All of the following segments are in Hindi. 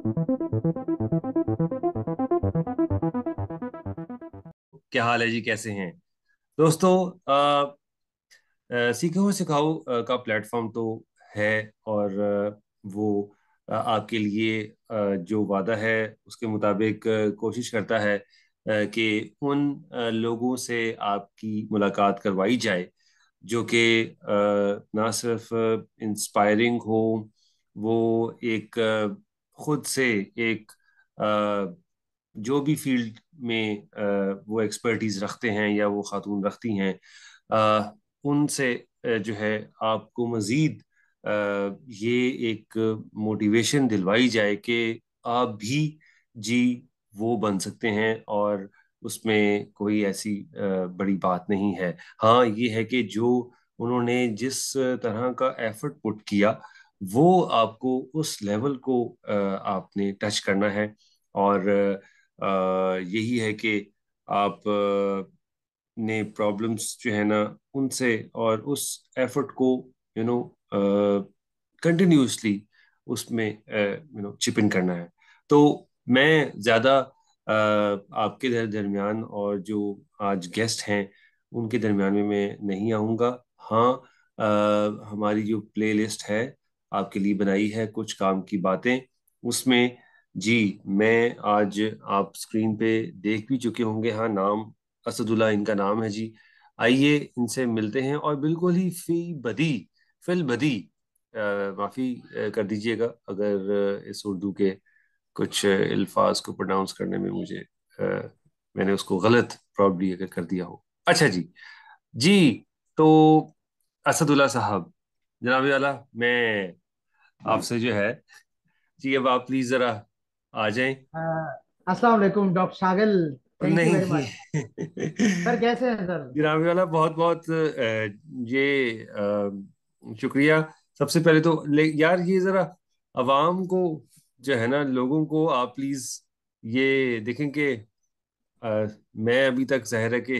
क्या हाल है जी, कैसे हैं दोस्तों। सीखो सिखाओ का प्लेटफॉर्म तो है। और वो आपके लिए जो वादा है उसके मुताबिक कोशिश करता है कि उन लोगों से आपकी मुलाकात करवाई जाए जो कि ना सिर्फ इंस्पायरिंग हो, वो एक खुद से एक जो भी फील्ड में वो एक्सपर्टीज रखते हैं या वो खातून रखती हैं, उनसे जो है आपको मज़ीद ये एक मोटिवेशन दिलवाई जाए कि आप भी जी वो बन सकते हैं, और उसमें कोई ऐसी बड़ी बात नहीं है। हाँ, ये है कि जो उन्होंने जिस तरह का एफर्ट पुट किया, वो आपको उस लेवल को आपने टच करना है। और यही है कि आप ने प्रॉब्लम्स जो है ना उनसे और उस एफर्ट को यू नो कंटिन्यूसली उसमें चिप इन करना है। तो मैं ज़्यादा आपके दरमियान और जो आज गेस्ट हैं उनके दरमियान में मैं नहीं आऊँगा। हाँ, हमारी जो प्लेलिस्ट है आपके लिए बनाई है कुछ काम की बातें, उसमें जी मैं आज आप स्क्रीन पे देख भी चुके होंगे। हाँ, नाम असदुल्ला इनका नाम है जी। आइए इनसे मिलते हैं, और बिल्कुल ही फिल बदी माफ़ी कर दीजिएगा अगर इस उर्दू के कुछ अल्फाज को प्रोनाउंस करने में मुझे मैंने उसको गलत प्रॉब्ली अगर कर दिया हो। अच्छा जी। जी, तो असदुल्ला साहब, जनाब वाला, मैं आपसे जो है जी, अब आप प्लीज जरा आ जाएं। अस्सलाम वालेकुम doctor Shagil. Thank you very नहीं। मच। सर कैसे हैं सर? जनाब वाला, बहुत बहुत ये शुक्रिया। सबसे पहले तो यार ये जरा अवाम को जो है ना, लोगों को आप प्लीज ये देखें कि मैं अभी तक जहर है कि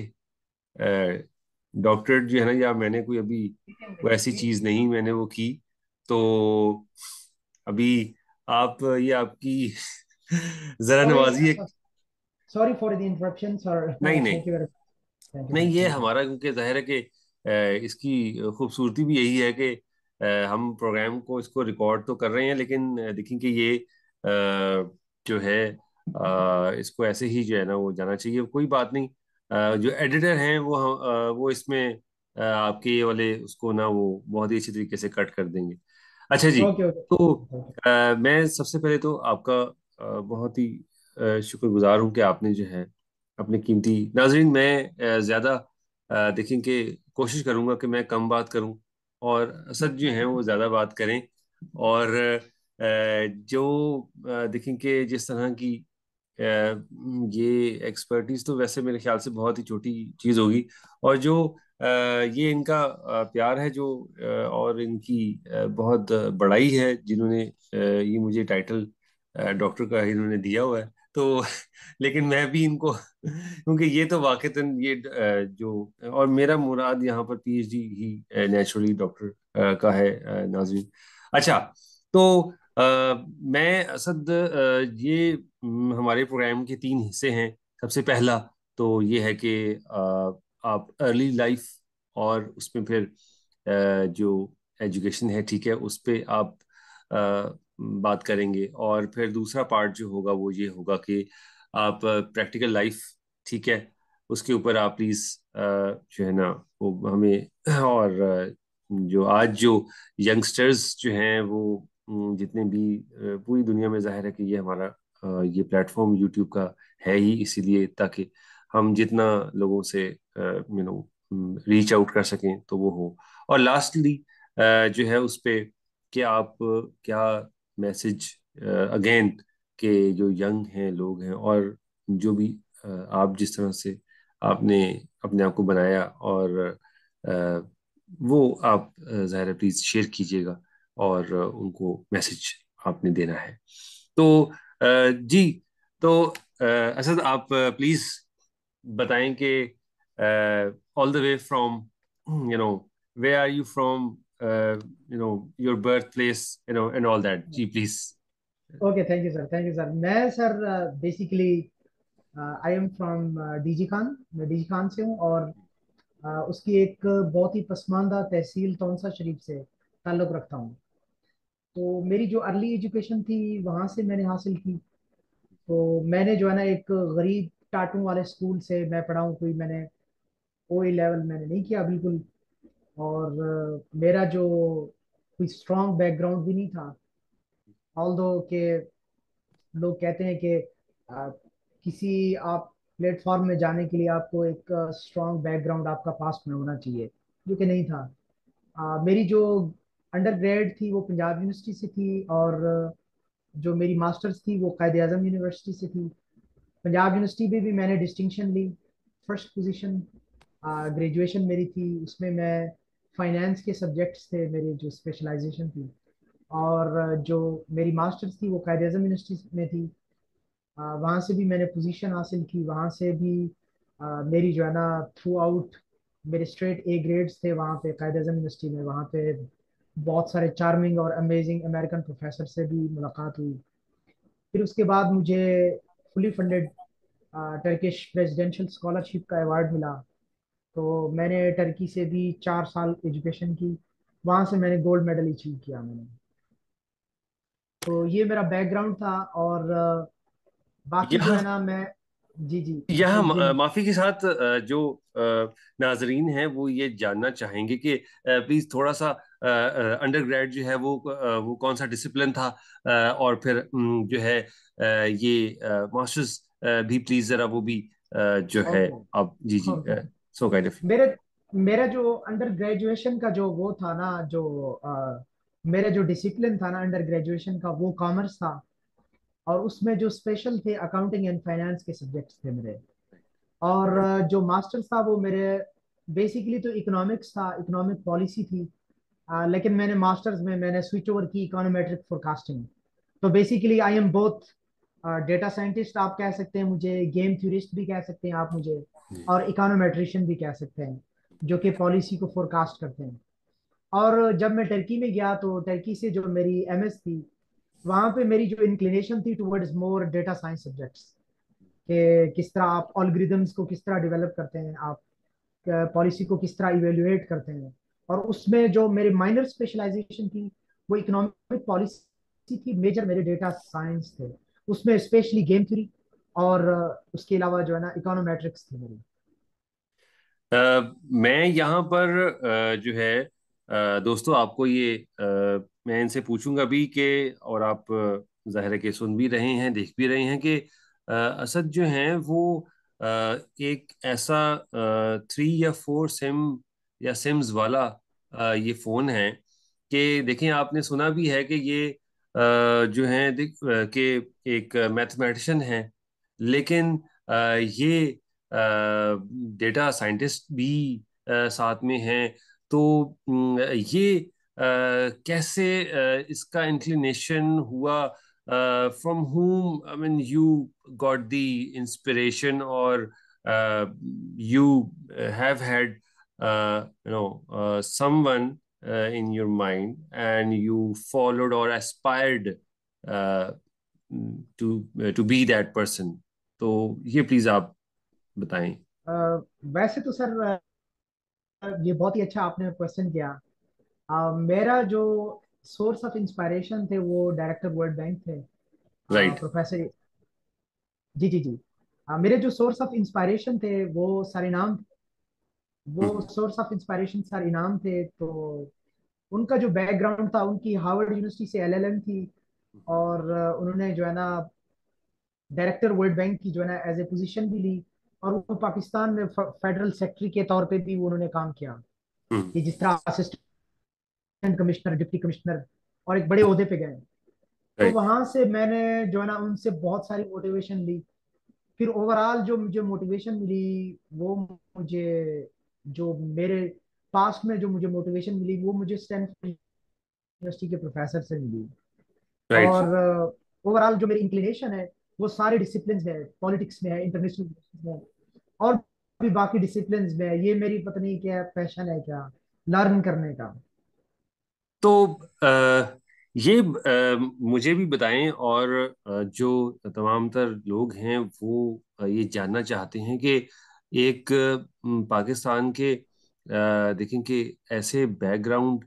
डॉक्टरेट जो है ना, या मैंने कोई अभी कोई ऐसी चीज नहीं मैंने वो की। तो अभी आप ये आपकी जरा सॉरी नवाजी है। Sorry for the interruption sir. नहीं नहीं thank you very thank you नहीं, सर ये थैंक यू। हमारा क्योंकि जाहिर है कि इसकी खूबसूरती भी यही है कि हम प्रोग्राम को इसको रिकॉर्ड तो कर रहे हैं, लेकिन देखें कि ये जो है इसको ऐसे ही जो है ना वो जाना चाहिए, कोई बात नहीं। जो एडिटर हैं वो इसमें आपके ये वाले उसको ना वो बहुत ही अच्छी तरीके से कट कर देंगे। अच्छा जी। ओके ओके तो ओके। मैं सबसे पहले तो आपका बहुत ही शुक्रगुजार हूँ कि आपने जो है अपने कीमती नाजरीन, मैं ज़्यादा देखें कि कोशिश करूंगा कि मैं कम बात करूं और असद जो हैं वो ज़्यादा बात करें। और जो देखें कि जिस तरह की ये एक्सपर्टीज तो वैसे मेरे ख्याल से बहुत ही छोटी चीज़ होगी, और जो ये इनका प्यार है जो और इनकी बहुत बड़ाई है जिन्होंने ये मुझे टाइटल डॉक्टर का इन्होंने दिया हुआ है। तो लेकिन मैं भी इनको क्योंकि ये तो वाकईतन ये जो और मेरा मुराद यहाँ पर पीएचडी ही नेचुरली डॉक्टर का है नाज़रीन। अच्छा, तो मैं असद ये हमारे प्रोग्राम के तीन हिस्से हैं। सबसे पहला तो ये है कि आप अर्ली लाइफ और उसमें फिर जो एजुकेशन है, ठीक है, उस पे आप बात करेंगे। और फिर दूसरा पार्ट जो होगा वो ये होगा कि आप प्रैक्टिकल लाइफ, ठीक है, उसके ऊपर आप प्लीज जो है ना वो हमें और जो आज जो यंगस्टर्स जो हैं वो जितने भी पूरी दुनिया में जाहिर है कि ये हमारा ये प्लेटफॉर्म यूट्यूब का है ही इसीलिए ताकि हम जितना लोगों से रीच आउट कर सकें तो वो हो। और लास्टली जो है उस पे कि आप क्या मैसेज अगेन के जो यंग हैं लोग हैं, और जो भी आप जिस तरह से आपने अपने आप को बनाया, और वो आप ज़ाहिर प्लीज शेयर कीजिएगा, और उनको मैसेज आपने देना है। तो जी, तो असद आप प्लीज बताएं कि all the way from you know where are you from, your birth place, and all that, जी please. Okay, thank you sir, thank you sir. मैं sir basically I am from DG Khan. मैं डीजी खान से हूँ, और उसकी एक बहुत ही पसमानदा तहसील तौंसा शरीफ से ताल्लुक़ रखता हूँ। तो मेरी जो अर्ली एजुकेशन थी वहाँ से मैंने हासिल की। तो मैंने जो है ना एक गरीब टाटू वाले स्कूल से मैं पढ़ा हूँ। कोई मैंने ओ लेवल मैंने नहीं किया बिल्कुल। और मेरा जो कोई स्ट्रॉन्ग बैकग्राउंड भी नहीं था। ऑल्दो के लोग कहते हैं कि किसी आप प्लेटफॉर्म में जाने के लिए आपको एक स्ट्रॉन्ग बैकग्राउंड आपका पास्ट में होना चाहिए, जो कि नहीं था। मेरी जो अंडर ग्रेड थी वो पंजाब यूनिवर्सिटी से थी, और जो मेरी मास्टर्स थी वो कायद आजम यूनिवर्सिटी से थी। पंजाब यूनिवर्सिटी में भी मैंने डिस्टिंक्शन ली, फर्स्ट पोजीशन। ग्रेजुएशन मेरी थी, उसमें मैं फाइनेंस के सब्जेक्ट्स थे मेरी जो स्पेशलाइजेशन थी। और जो मेरी मास्टर्स थी वो कायद आजम यूनिवर्सिटी में थी। वहाँ से भी मैंने पोजीशन हासिल की। वहाँ से भी मेरी जो है ना थ्रू आउट मेरे स्ट्रेट ए ग्रेड्स थे वहाँ पे कायद आजम यूनिवर्सिटी में। वहाँ पे बहुत सारे चार्मिंग और अमेजिंग अमेरिकन प्रोफेसर से भी मुलाकात हुई। फिर उसके बाद मुझे fully funded Turkish presidential scholarship का अवार्ड मिला। तो मैंने टर्की से भी 4 साल एजुकेशन की। वहाँ से मैंने गोल्ड मेडल अचीव किया मैंने। तो ये मेरा बैकग्राउंड था। और बाकी जो है यहाँ ना मैं, जी जी, यहाँ बिल्कुल। माफी के साथ जो नाजरीन हैं वो ये जानना चाहेंगे कि प्लीज थोड़ा सा अंडर ग्रेड जो है वो कौन सा डिसिप्लिन था, और फिर जो है ये मास्टर्स भी प्लीज जरा वो भी जो है ओके, आप जी जी ओके। So kind of. मेरे मेरा जो अंडर ग्रेजुएशन का जो वो था ना, जो मेरा जो डिसिप्लिन था ना अंडर ग्रेजुएशन का, वो कॉमर्स था। और उसमें जो स्पेशल थे अकाउंटिंग एंड फाइनेंस के सब्जेक्ट्स थे मेरे। और जो मास्टर्स था वो मेरे बेसिकली तो इकोनॉमिक्स था, इकोनॉमिक पॉलिसी थी। लेकिन मैंने मास्टर्स में मैंने स्विच ओवर की इकोनोमेट्रिक फोरकास्टिंग। तो basically I am both data scientist आप कह सकते हैं मुझे, गेम थ्योरिस्ट भी कह सकते हैं आप मुझे, और इकोनोमेट्रिशियन भी कह सकते हैं, जो कि पॉलिसी को फोरकास्ट करते हैं। और जब मैं टर्की में गया तो टर्की से जो मेरी एमएस थी, वहाँ पे मेरी जो इंक्लिनेशन थी towards more data science subjects, कि किस तरह आप ऑलग्रिदम्स को किस तरह डेवलप करते हैं, आप पॉलिसी को किस तरह इवेल्युएट करते हैं। और उसमें जो मेरे माइनर स्पेशलाइजेशन थी वो इकोनॉमिक पॉलिसी थी, मेजर मेरे डेटा साइंस थे। उसमें स्पेशली गेम थ्योरी, और उसके अलावा जो है ना इकोनोमेट्रिक्स थी मेरी। मैं यहाँ पर जो है दोस्तों आपको ये मैं इनसे पूछूंगा भी कि और आप जाहिर है कि सुन भी रहे हैं देख भी रहे हैं कि असद जो हैं वो अ, एक ऐसा 3 या 4 सिम या सिम्स वाला ये फोन है कि देखें आपने सुना भी है कि ये जो है कि एक मैथमेटिशियन है, लेकिन ये डेटा साइंटिस्ट भी साथ में हैं। तो ये कैसे इसका इंक्लिनेशन हुआ, from whom I mean you got the inspiration, or you have had someone in your mind and you followed or aspired uh, to be that person. तो ये प्लीज आप बताएं। अ, वैसे तो सर ये बहुत ही अच्छा आपने क्वेश्चन किया। मेरा जो सोर्स ऑफ इंस्पायरेशन थे वो डायरेक्टर वर्ल्ड बैंक थे, राइट। प्रोफेसर। जी जी जी। मेरे जो सोर्स ऑफ इंस्पायरेशन थे वो सारे नाम, वो हम्म। सोर्स ऑफ इंस्पायरेशन सारे नाम थे। तो उनका जो बैकग्राउंड था, उनकी हार्वर्ड यूनिवर्सिटी से एलएलएम थी। और उन्होंने जो है ना डायरेक्टर वर्ल्ड बैंक की जो है ना एज ए पोजीशन भी ली। और वो पाकिस्तान में फेडरल सेक्रेटरी के तौर पे भी उन्होंने काम किया, हम्म। कि जिस तरह असिस्टेंट कमिश्नर, डिप्टी कमिश्नर, और एक बड़े ओहदे पे गए। तो राइट। वहां से मैंने जो है ना उनसे बहुत सारी मोटिवेशन ली। फिर ओवरऑल जो मुझे मोटिवेशन मिली, वो मुझे, जो मेरे पास्ट में जो मुझे मोटिवेशन मिली वो मुझे स्टैनफोर्ड यूनिवर्सिटी के प्रोफेसर से मिली। राइट। और ओवरऑल जो मेरी इंक्लिनेशन है वो सारे डिसिप्लिन में है, पॉलिटिक्स में है, इंटरनेशनल में है, और भी बाकी डिसिप्लिन में है। ये मेरी पता नहीं क्या पैशन है क्या, लर्न करने का। तो ये मुझे भी बताएं, और जो तमाम तर लोग हैं वो ये जानना चाहते हैं कि एक पाकिस्तान के देखें कि ऐसे बैकग्राउंड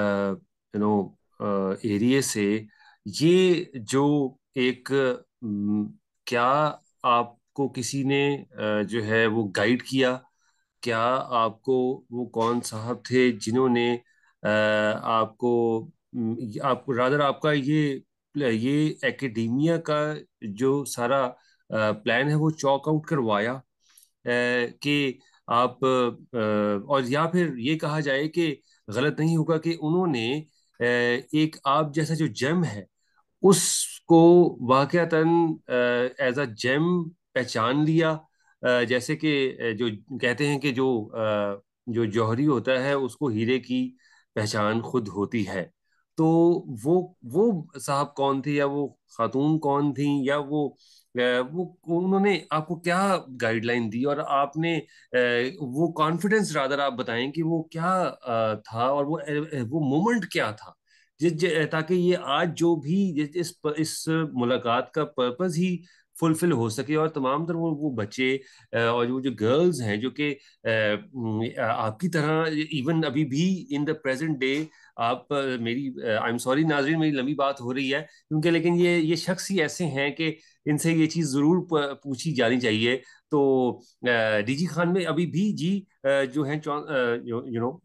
एरिया से ये जो एक क्या आपको किसी ने जो है वो गाइड किया? क्या आपको वो कौन साहब थे जिन्होंने आपको आपको रादर आपका ये एकेडेमिया का जो सारा प्लान है वो चॉक आउट करवाया, कि आप और या फिर ये कहा जाए कि गलत नहीं होगा कि उन्होंने एक आप जैसा जो जेम है उसको वाकयातन एज अ जेम पहचान लिया। जैसे कि जो कहते हैं कि जो जौहरी होता है उसको हीरे की पहचान खुद होती है। तो वो साहब कौन थे, या वो खातून कौन थी, या वो उन्होंने आपको क्या गाइडलाइन दी, और आपने वो कॉन्फिडेंस रादर आप बताएं कि वो क्या था, और वो मोमेंट क्या था ताकि ये आज जो भी इस मुलाकात का पर्पस ही फुलफिल हो सके, और तमाम तर वो बच्चे और वो जो गर्ल्स हैं जो कि आपकी तरह इवन अभी भी इन द प्रेजेंट डे आप मेरी आई एम सॉरी नाजरीन, मेरी लंबी बात हो रही है क्योंकि, लेकिन ये शख्स ही ऐसे हैं कि इनसे ये चीज़ ज़रूर पूछी जानी चाहिए। तो डीजी खान में अभी भी जी जो है यू नो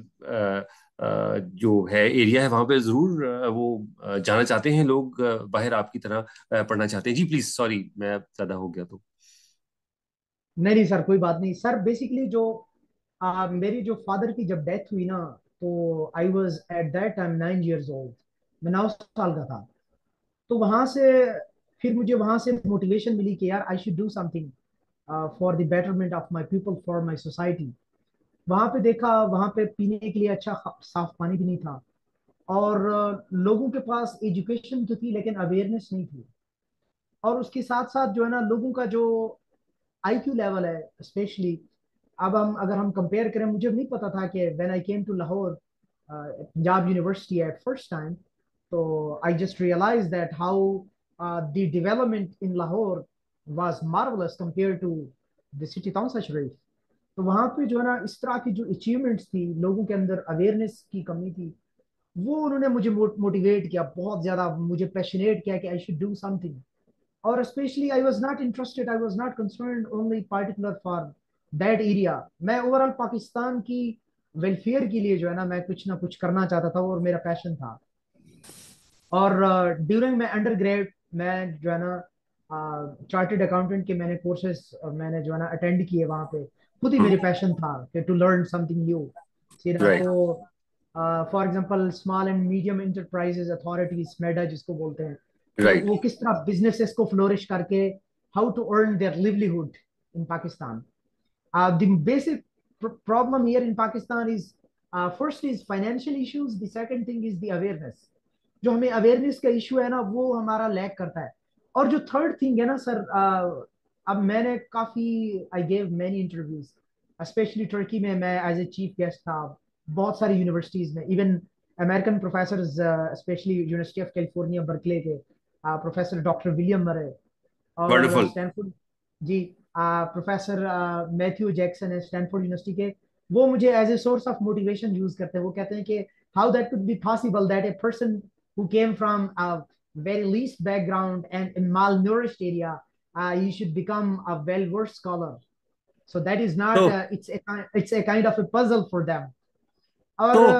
जो है एरिया है वहां पे जरूर वो जाना चाहते हैं लोग, बाहर आपकी तरह पढ़ना चाहते हैं। जी प्लीज, सॉरी मैं ज्यादा हो गया तो। नहीं नहीं सर, कोई बात नहीं सर। बेसिकली जो मेरी जो फादर की जब डेथ हुई ना, तो I was at that time 9 years old। मैं 9 साल का था। तो वहां से फिर मुझे वहां से मोटिवेशन मिली कि यार I should do something for the betterment of my people, for my society. वहां पे देखा, वहां पे पीने के लिए अच्छा साफ पानी भी नहीं था। और लोगों के पास एजुकेशन तो थी लेकिन अवेयरनेस नहीं थी। और उसके साथ साथ जो है ना, लोगों का जो आईक्यू लेवल है स्पेशली, अब हम अगर हम कंपेयर करें, मुझे नहीं पता था कि when I came to Lahore Punjab university at first time, तो I just realize that how the development in Lahore was marvelous compare to the city Taunsa Sharif. तो वहां पे जो है ना, इस तरह की जो अचीवमेंट्स थी, लोगों के अंदर अवेयरनेस की कमी थी, वो उन्होंने मुझे मोटिवेट किया बहुत ज्यादा, मुझे पैशनेट किया कि आई शुड डू समथिंग। और specially I was not interested, I was not concerned only particular for that area. मैं ओवरऑल पाकिस्तान की वेलफेयर के लिए जो है ना, मैं कुछ ना कुछ करना चाहता था और मेरा पैशन था। और ड्यूरिंग माई अंडर ग्रेड, मैं जो है ना चार्टेड अकाउंटेंट के मैंने कोर्सेज मैंने जो है ना अटेंड किए वहाँ पे। खुद ही मेरे पैशन था कि टू लर्न समथिंग न्यू। सीधा राइट। तो for example small and medium enterprises authority, SMEDA जिसको बोलते हैं, कि राइट। वो किस तरह बिजनेसेस को फ्लोरिश करके how to earn their livelihood in Pakistan. The basic problem here in Pakistan is first is financial issues. The second thing is the awareness. जो हमें अवेयरनेस का इशू है ना, वो हमारा लैक करता है। और जो थर्ड थिंग है ना सर, अब मैंने काफी I gave many interviews, specially Turkey में मैं एज ए चीफ गेस्ट था, बहुत सारी यूनिवर्सिटीज में, even American professor, specially university of California Berkeley के प्रोफेसर डॉक्टर विलियम मरे, और वंडरफुल। स्टैनफोर्ड जी प्रोफेसर मैथ्यू जैक्सन है स्टैनफोर्ड यूनिवर्सिटी के। वो मुझे as a source of motivation use करते हैं। वो कहते हैं कि how that could be possible that a person who came from a very least background and a malnourished area, you should become a well-versed scholar. So that is तो not it's a kind of a puzzle for them. और तो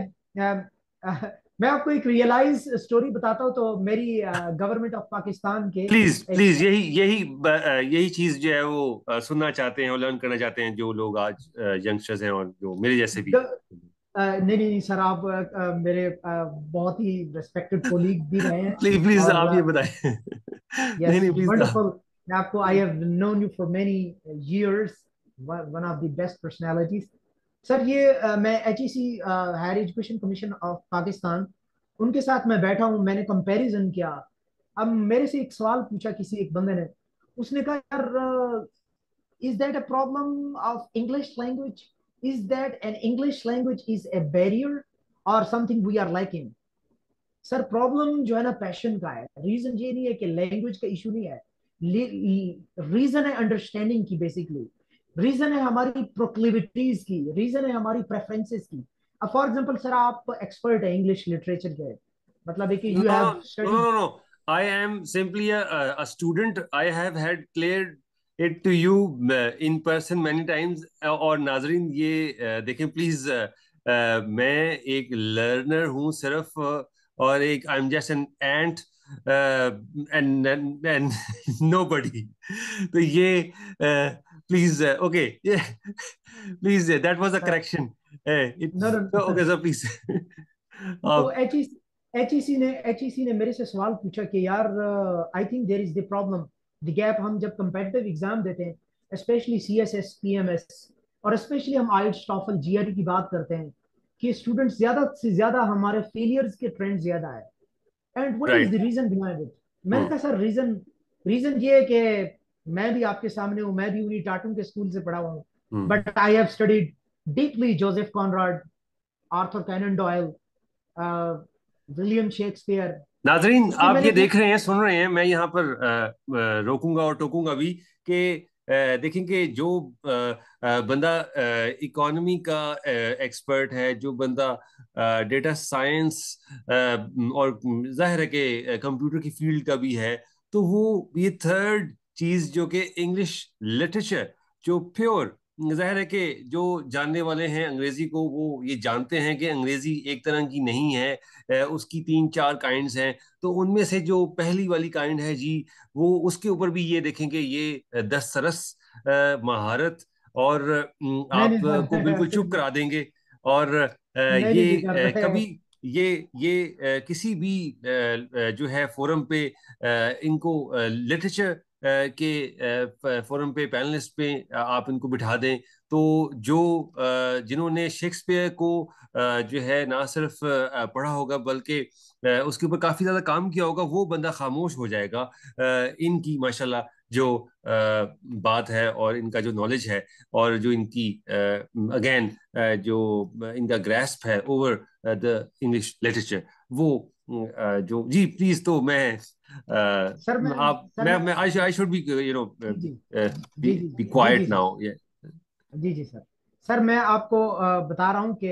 मैं आपको एक रियलाइज स्टोरी बताता हूँ। तो मेरी गवर्नमेंट ऑफ पाकिस्तान के प्लीज एक प्लीज, यही चीज जो है वो सुनना चाहते हैं और लर्न करना चाहते हैं जो लोग आज यंगस्टर्स हैं और जो मेरे जैसे भी हैं। नहीं नहीं सर, आप मेरे बहुत ही रेस्पेक्टेड कोलीग भी रहे हैं। प्लीज प्लीज और आप ये बताएं। नहीं यस, नहीं प्लीज। वंडरफुल। मैं आपको, I have known you for many years, one of the best personalities. Sir ये मैं HEC higher education commission of Pakistan, उनके साथ मैं बैठा हूँ, मैंने कंपैरिजन किया। अब मेरे से एक सवाल पूछा किसी एक बंदे ने, उसने कहा यार, is that a problem of English language? Is that an English language is a barrier or something we are lacking? Sir problem जो है ना पैशन का है, रीजन ये नहीं है कि लैंग्वेज का इशू नहीं है, रीजन है अंडरस्टैंडिंग की बेसिकली, रीजन है हमारी प्रोक्लिविटीज की, रीजन है हमारी प्रेफरेंसेस की। अब फॉर एग्जांपल सर आप एक्सपर्ट है इंग्लिश लिटरेचर के, मतलब है कि No, you have no, no, studied. no, no. I am simply a student. I have had cleared it to you in person many times. और नाजरीन ये देखें प्लीज, मैं एक लर्नर हूँ सिर्फ, और एक I am just an ant and and nobody. तो ये प्लीज, ओके, ये please, that was a sir correction. No no it's okay sir, please. तो आप एचईसी ने मेरे से सवाल पूछा कि यार I think there is the problem, the gap, हम जब कंपेटिटिव एग्जाम देते हैं स्पेशली सीएसएस पीएमएस, और स्पेशली हम आइट्स टॉफल जीआरई की बात करते हैं, कि स्टूडेंट्स ज्यादा से ज्यादा हमारे फेलियर्स के ट्रेंड ज्यादा है, and what is the right. Reason behind it. मैंने हम्म। कहा सर रीजन, रीजन ये है कि मैं भी आपके सामने हूँ, मैं भी उन्हीं टाटू के स्कूल से पढ़ा हुआ हूँ, हम्म। But I have studied deeply Joseph Conrad, Arthur Conan Doyle, William Shakespeare. नाजरीन, क्योंकि आप मैंने ये वो, देख रहे हैं, सुन रहे हैं, मैं यहाँ पर रोकूंगा और टोकूंगा भी कि देखेंगे जो बंदा इकोनॉमी का एक्सपर्ट है, जो बंदा डेटा साइंस और जाहिर है कि कंप्यूटर की फील्ड का भी है, तो वो ये थर्ड चीज जो कि इंग्लिश लिटरेचर, जो प्योर, जाहिर है कि जो जानने वाले हैं अंग्रेजी को वो ये जानते हैं कि अंग्रेजी एक तरह की नहीं है, उसकी तीन चार काइंड्स हैं। तो उनमें से जो पहली वाली काइंड है जी, वो उसके ऊपर भी ये देखेंगे, ये दस सरस महारत, और नहीं आप नहीं को बिल्कुल चुप करा देंगे। और नहीं नहीं जी कर रहे कभी हैं। ये किसी भी जो है फोरम पे इनको लिटरेचर के फोरम पे, पैनलिस्ट पे आप इनको बिठा दें, तो जो जिन्होंने शेक्सपियर को जो है ना सिर्फ पढ़ा होगा, बल्कि उसके ऊपर काफी ज्यादा काम किया होगा, वो बंदा खामोश हो जाएगा। इनकी माशाल्लाह जो बात है, और इनका जो नॉलेज है, और जो इनकी अगेन जो इनका ग्रैस्प है ओवर द इंग्लिश लिटरेचर, वो जो जी प्लीज, तो मैं सर मैं आप सर मैं मैं आई शुड बी जी जी बी जी जी बी जी जी क्वाइट सर, नाउ। जी जी सर। सर मैं आपको बता रहा हूँ कि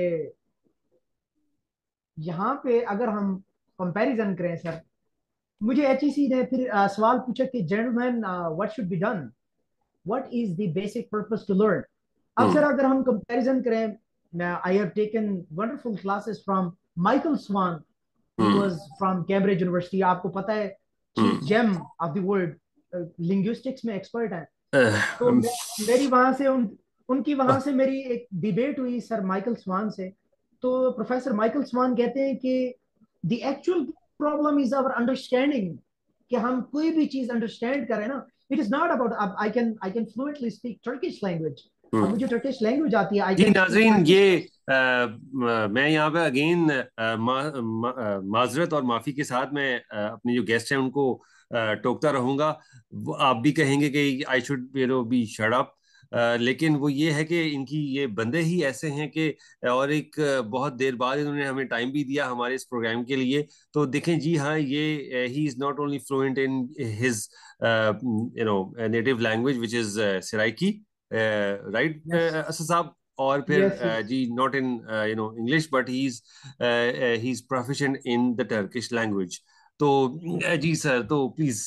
यहाँ पे अगर हम कंपैरिजन करें सर, मुझे एचईसी ने फिर सवाल पूछा कि gentleman what should be done, what is the basic purpose to learn. अब सर हम्म। अगर हम कंपैरिजन करें, मैं I have taken wonderful classes from Michael Swan, he hmm. Was from Cambridge university, आपको पता है chief hmm. Gem of the world, linguistics में एक्सपर्ट है। तो हम। मेरी वहां से उनकी वहां से मेरी एक डिबेट हुई सर माइकल स्वान से। तो प्रोफेसर माइकल स्वान कहते हैं कि the actual problem is our understanding, कि हम कोई भी चीज अंडरस्टैंड करें ना, इट इज नॉट अबाउट, अब I can fluently speak Turkish language, अब मुझे टर्किश लैंग्वेज आती है, आई जी कैन स्पीक नाजरीन, ये टर्किश। मैं यहाँ पे अगेन माजरत और माफी के साथ मैं अपने जो गेस्ट हैं उनको टोकता रहूंगा। आप भी कहेंगे कि I should be shut up, लेकिन वो ये है कि इनकी ये बंदे ही ऐसे हैं कि, और एक बहुत देर बाद इन्होंने हमें टाइम भी दिया हमारे इस प्रोग्राम के लिए। तो देखें जी हाँ, ये he is not only fluent in his native language which is Saraiki, right yes Asad साहब। और फिर यस यस। जी not in English, but he is proficient in the Turkish language. तो जी सर, तो प्लीज।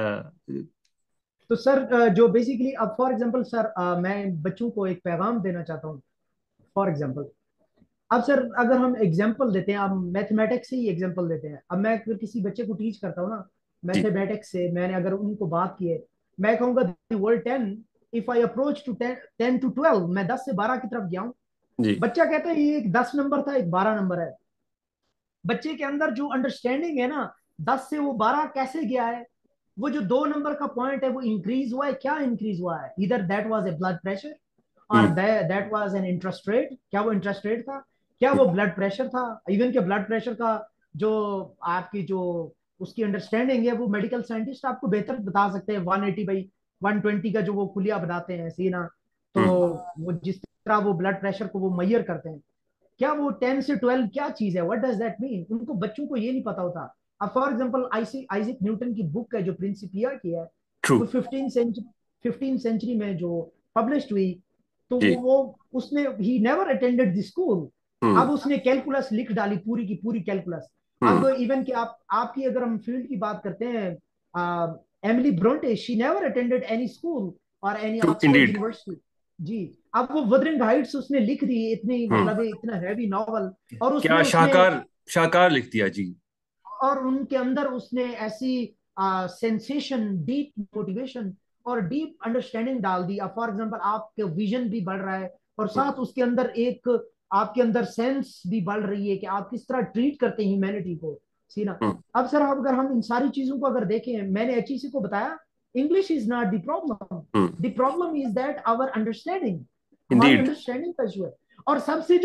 तो सर जो बेसिकली अब फॉर एग्जांपल सर मैं बच्चों को एक पैगाम देना चाहता हूँ। फॉर एग्जांपल, अब सर अगर हम एग्जांपल देते हैं, अब मैथमेटिक्स से ही एग्जांपल देते हैं, अब मैं अगर किसी बच्चे को टीच करता हूँ ना जी। मैथमेटिक्स से, मैंने अगर उनको बात की है, मैं कहूंगा world 10, if I approach to 10 to 12, मैं 10 से 12 की तरफ गया हूँ। जी। बच्चा कहता है ये एक 10 नंबर था, एक 12 नंबर है। बच्चे के अंदर जो अंडरस्टैंडिंग है ना, 10 से वो 12 कैसे गया है, वो जो 2 नंबर का पॉइंट है वो इंक्रीज हुआ है, क्या इंक्रीज हुआ है, इधर that was a blood pressure, और हम्म। That was an interest rate, क्या वो इंटरेस्ट रेट था, क्या वो ब्लड प्रेशर था। इवन के ब्लड प्रेशर का जो आपकी जो उसकी अंडरस्टैंडिंग है, वो मेडिकल साइंटिस्ट आपको बेहतर बता सकते हैं, 180/120 का जो वो खुलिया बनाते हैं सीना, तो हम्म। वो जिस तरह वो ब्लड प्रेशर को वो मैयर करते हैं। क्या वो 10 से 12 क्या चीज है, व्हाट डज दैट मीन, उनको बच्चों को ये नहीं पता होता। अब फॉर एग्जाम्पल आइजैक न्यूटन की बुक है जो प्रिंसिपिया की है, ट्रू। वो 15th सेंचुरी में जो पब्लिश हुई, तो जी। वो उसने he never attended the school. हम्म। अब उसने कैलकुलस लिख डाली, पूरी की पूरी कैलकुलस। अब हम्म। इवन कि आप आपकी अगर हम फील्ड की बात करते हैं, Emily Bronte, she never attended any school और any true Oxford indeed. University. जी। अब वो वुथरिंग हाइट्स उसने लिख दी, इतनी हम्म। मतलब इतना हैवी नॉवल, और उसमें क्या उसने शाहकार, शाहकार लिख दिया जी। और उनके अंदर उसने ऐसी सेंसेशन, डीप मोटिवेशन और डीप अंडरस्टैंडिंग डाल दी। अब फॉर एग्जांपल आपके विजन भी बढ़ रहा है, और हम्म। साथ उसके अंदर एक आपके अंदर सेंस भी बढ़ रही है कि आप किस तरह ट्रीट करते हैं ह्यूमैनिटी को। सी ना। हम्म। अब सर अगर हम इन सारी चीजों को अगर देखें, मैंने एचईसी को बताया, English is not the problem, hmm. The problem is that our understanding, हमारी इंडीड। अंडरस्टैंडिंग का इशू है। और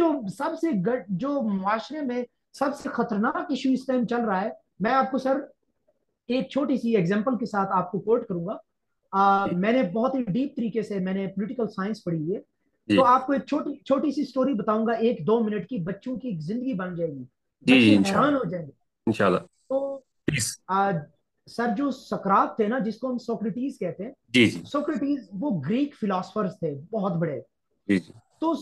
जो मुआशरे में सबसे खतरनाक इशू इस टाइम चल रहा है, मैं आपको सर एक छोटी सी एग्जांपल के साथ आपको कोट करूंगा। जी। मैंने बहुत ही डीप तरीके से मैंने पॉलिटिकल साइंस पढ़ी है, जी। तो आपको एक छोटी छोटी सी स्टोरी बताऊंगा, 1-2 मिनट की, बच्चों की जिंदगी बन जाएगी, जी। जी बच्चे हैरान इंशाल्लाह। हो जाएंगे। इंशाल्लाह। तो प्लीज। आ, सर जो सकरात थे ना, जिसको हम सोक्रेटिस कहते हैं, जी। जी। सोक्रेटिस वो ग्रीक फिलोसफर्स थे बहुत बड़े। जी। जी। तो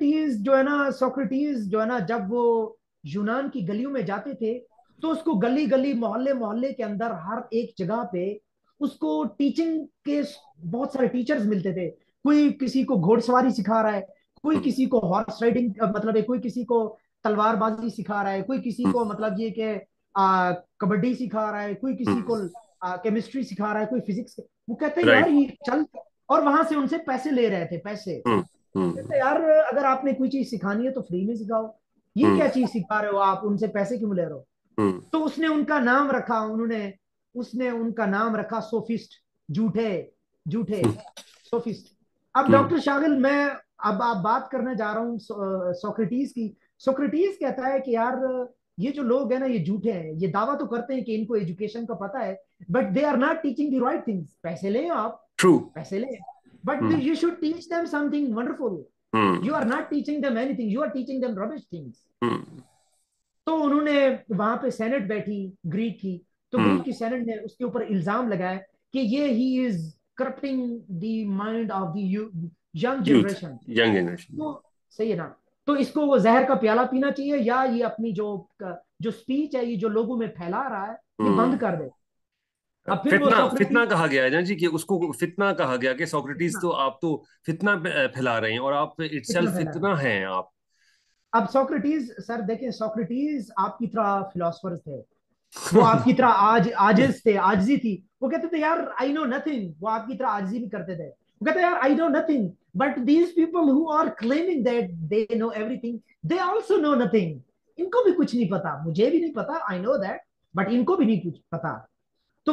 सोक्रेटिस जो है ना, जब वो यूनान की गलियों में जाते थे, तो उसको गली गली, मोहल्ले मोहल्ले के अंदर, हर एक जगह पे उसको टीचिंग के बहुत सारे टीचर्स मिलते थे। कोई किसी को घोड़सवारी सिखा रहा है, कोई हम्म। किसी को हॉर्स राइडिंग, मतलब है, कोई किसी को तलवारबाजी सिखा रहा है, कोई किसी हम्म। को मतलब ये कि कबड्डी सिखा रहा है, कोई किसी को हम्म। केमिस्ट्री सिखा रहा है, कोई फिजिक्स। वो कहते हैं यार राइट। ये चल, और वहां से उनसे पैसे ले रहे थे, पैसे। हम्म। कहते हम्म। यार अगर आपने कोई चीज सिखानी है तो फ्री में सिखाओ, ये हम्म। क्या चीज सिखा रहे हो आप, उनसे पैसे क्यों ले रहे हो। हम्म। तो उसने उनका नाम रखा, उन्होंने उसने उनका नाम रखा सोफिस्ट, झूठे, झूठे हम्म। सोफिस्ट। अब हम्म। डॉक्टर शागिल, मैं अब आप बात करने जा रहा हूँ सोक्रेटिस की। सोक्रेटिस कहता है कि यार ये जो लोग हैं ना, ये झूठे हैं, ये दावा तो करते हैं कि इनको एजुकेशन का पता है, but they are not teaching the right things. पैसे लें आप, ट्रू। पैसे लें, but hmm. You should teach them something wonderful. Hmm. You are not teaching them anything, you are teaching them rubbish things. हम्म। तो उन्होंने, वहां पे सेनेट बैठी ग्रीक की, तो ग्रीक हम्म। की सेनेट ने उसके ऊपर इल्जाम लगाया कि ये he is corrupting the mind of the young youth. Generation. Young generation. तो सही है ना, तो इसको वो जहर का प्याला पीना चाहिए, या ये अपनी जो जो स्पीच है, ये जो लोगों में फैला रहा है, ये बंद हम्म। कर दे। अब फिर वो फितना, फितना सोक्रेटिस, कहा गया है ना जी, कि उसको फितना कहा गया कि सोक्रेटिस इतना तो आप तो फितना फैला रहे हैं और आप इतना इटसेल्फ फैला रहा है। फितना हैं आप। अब सोक्रेटिस सर देखें, सोक्रेटिस आपकी तरह फिलोसफर थे, वो आपकी तरह आजिज थे, आजिजी थी। वो कहते थे यार आई नो नथिंग, वो आपकी तरह आजिजी भी करते थे। वो कहते यार I know nothing, but these people who are claiming that they know everything, they also know nothing. इनको भी कुछ नहीं पता, मुझे भी नहीं पता, आई नो दैट, बट इनको भी नहीं कुछ पता। तो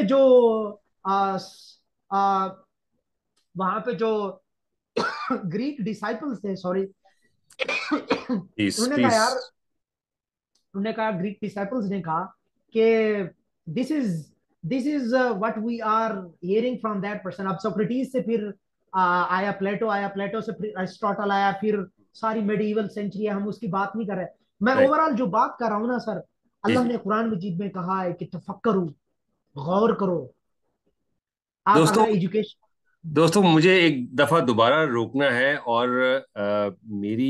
आ, आ, वहां पे जो ग्रीक डिसाइपल्स थे, सॉरी, प्लीज उन्होंने कहा प्लीज। यार, उन्होंने कहा, ग्रीक डिसाइपल्स ने कहा कि this is this is what we are hearing from that person. अब सोक्रेटिस से फिर आया प्लेटो, आया प्लेटो से फिर अरिस्टोटल आया, फिर सारी मेडिवल सेंचुरी है, हम उसकी बात नहीं कर रहे। मैं राइट। ओवरऑल जो बात कर रहा हूँ ना सर, जी। अल्लाह जी। ने कुरान मजीद में कहा है कि तफक्करू, गौर करो। आप दोस्तों, अगर एजुकेशन, दोस्तों मुझे एक दफा दोबारा रोकना है, और मेरी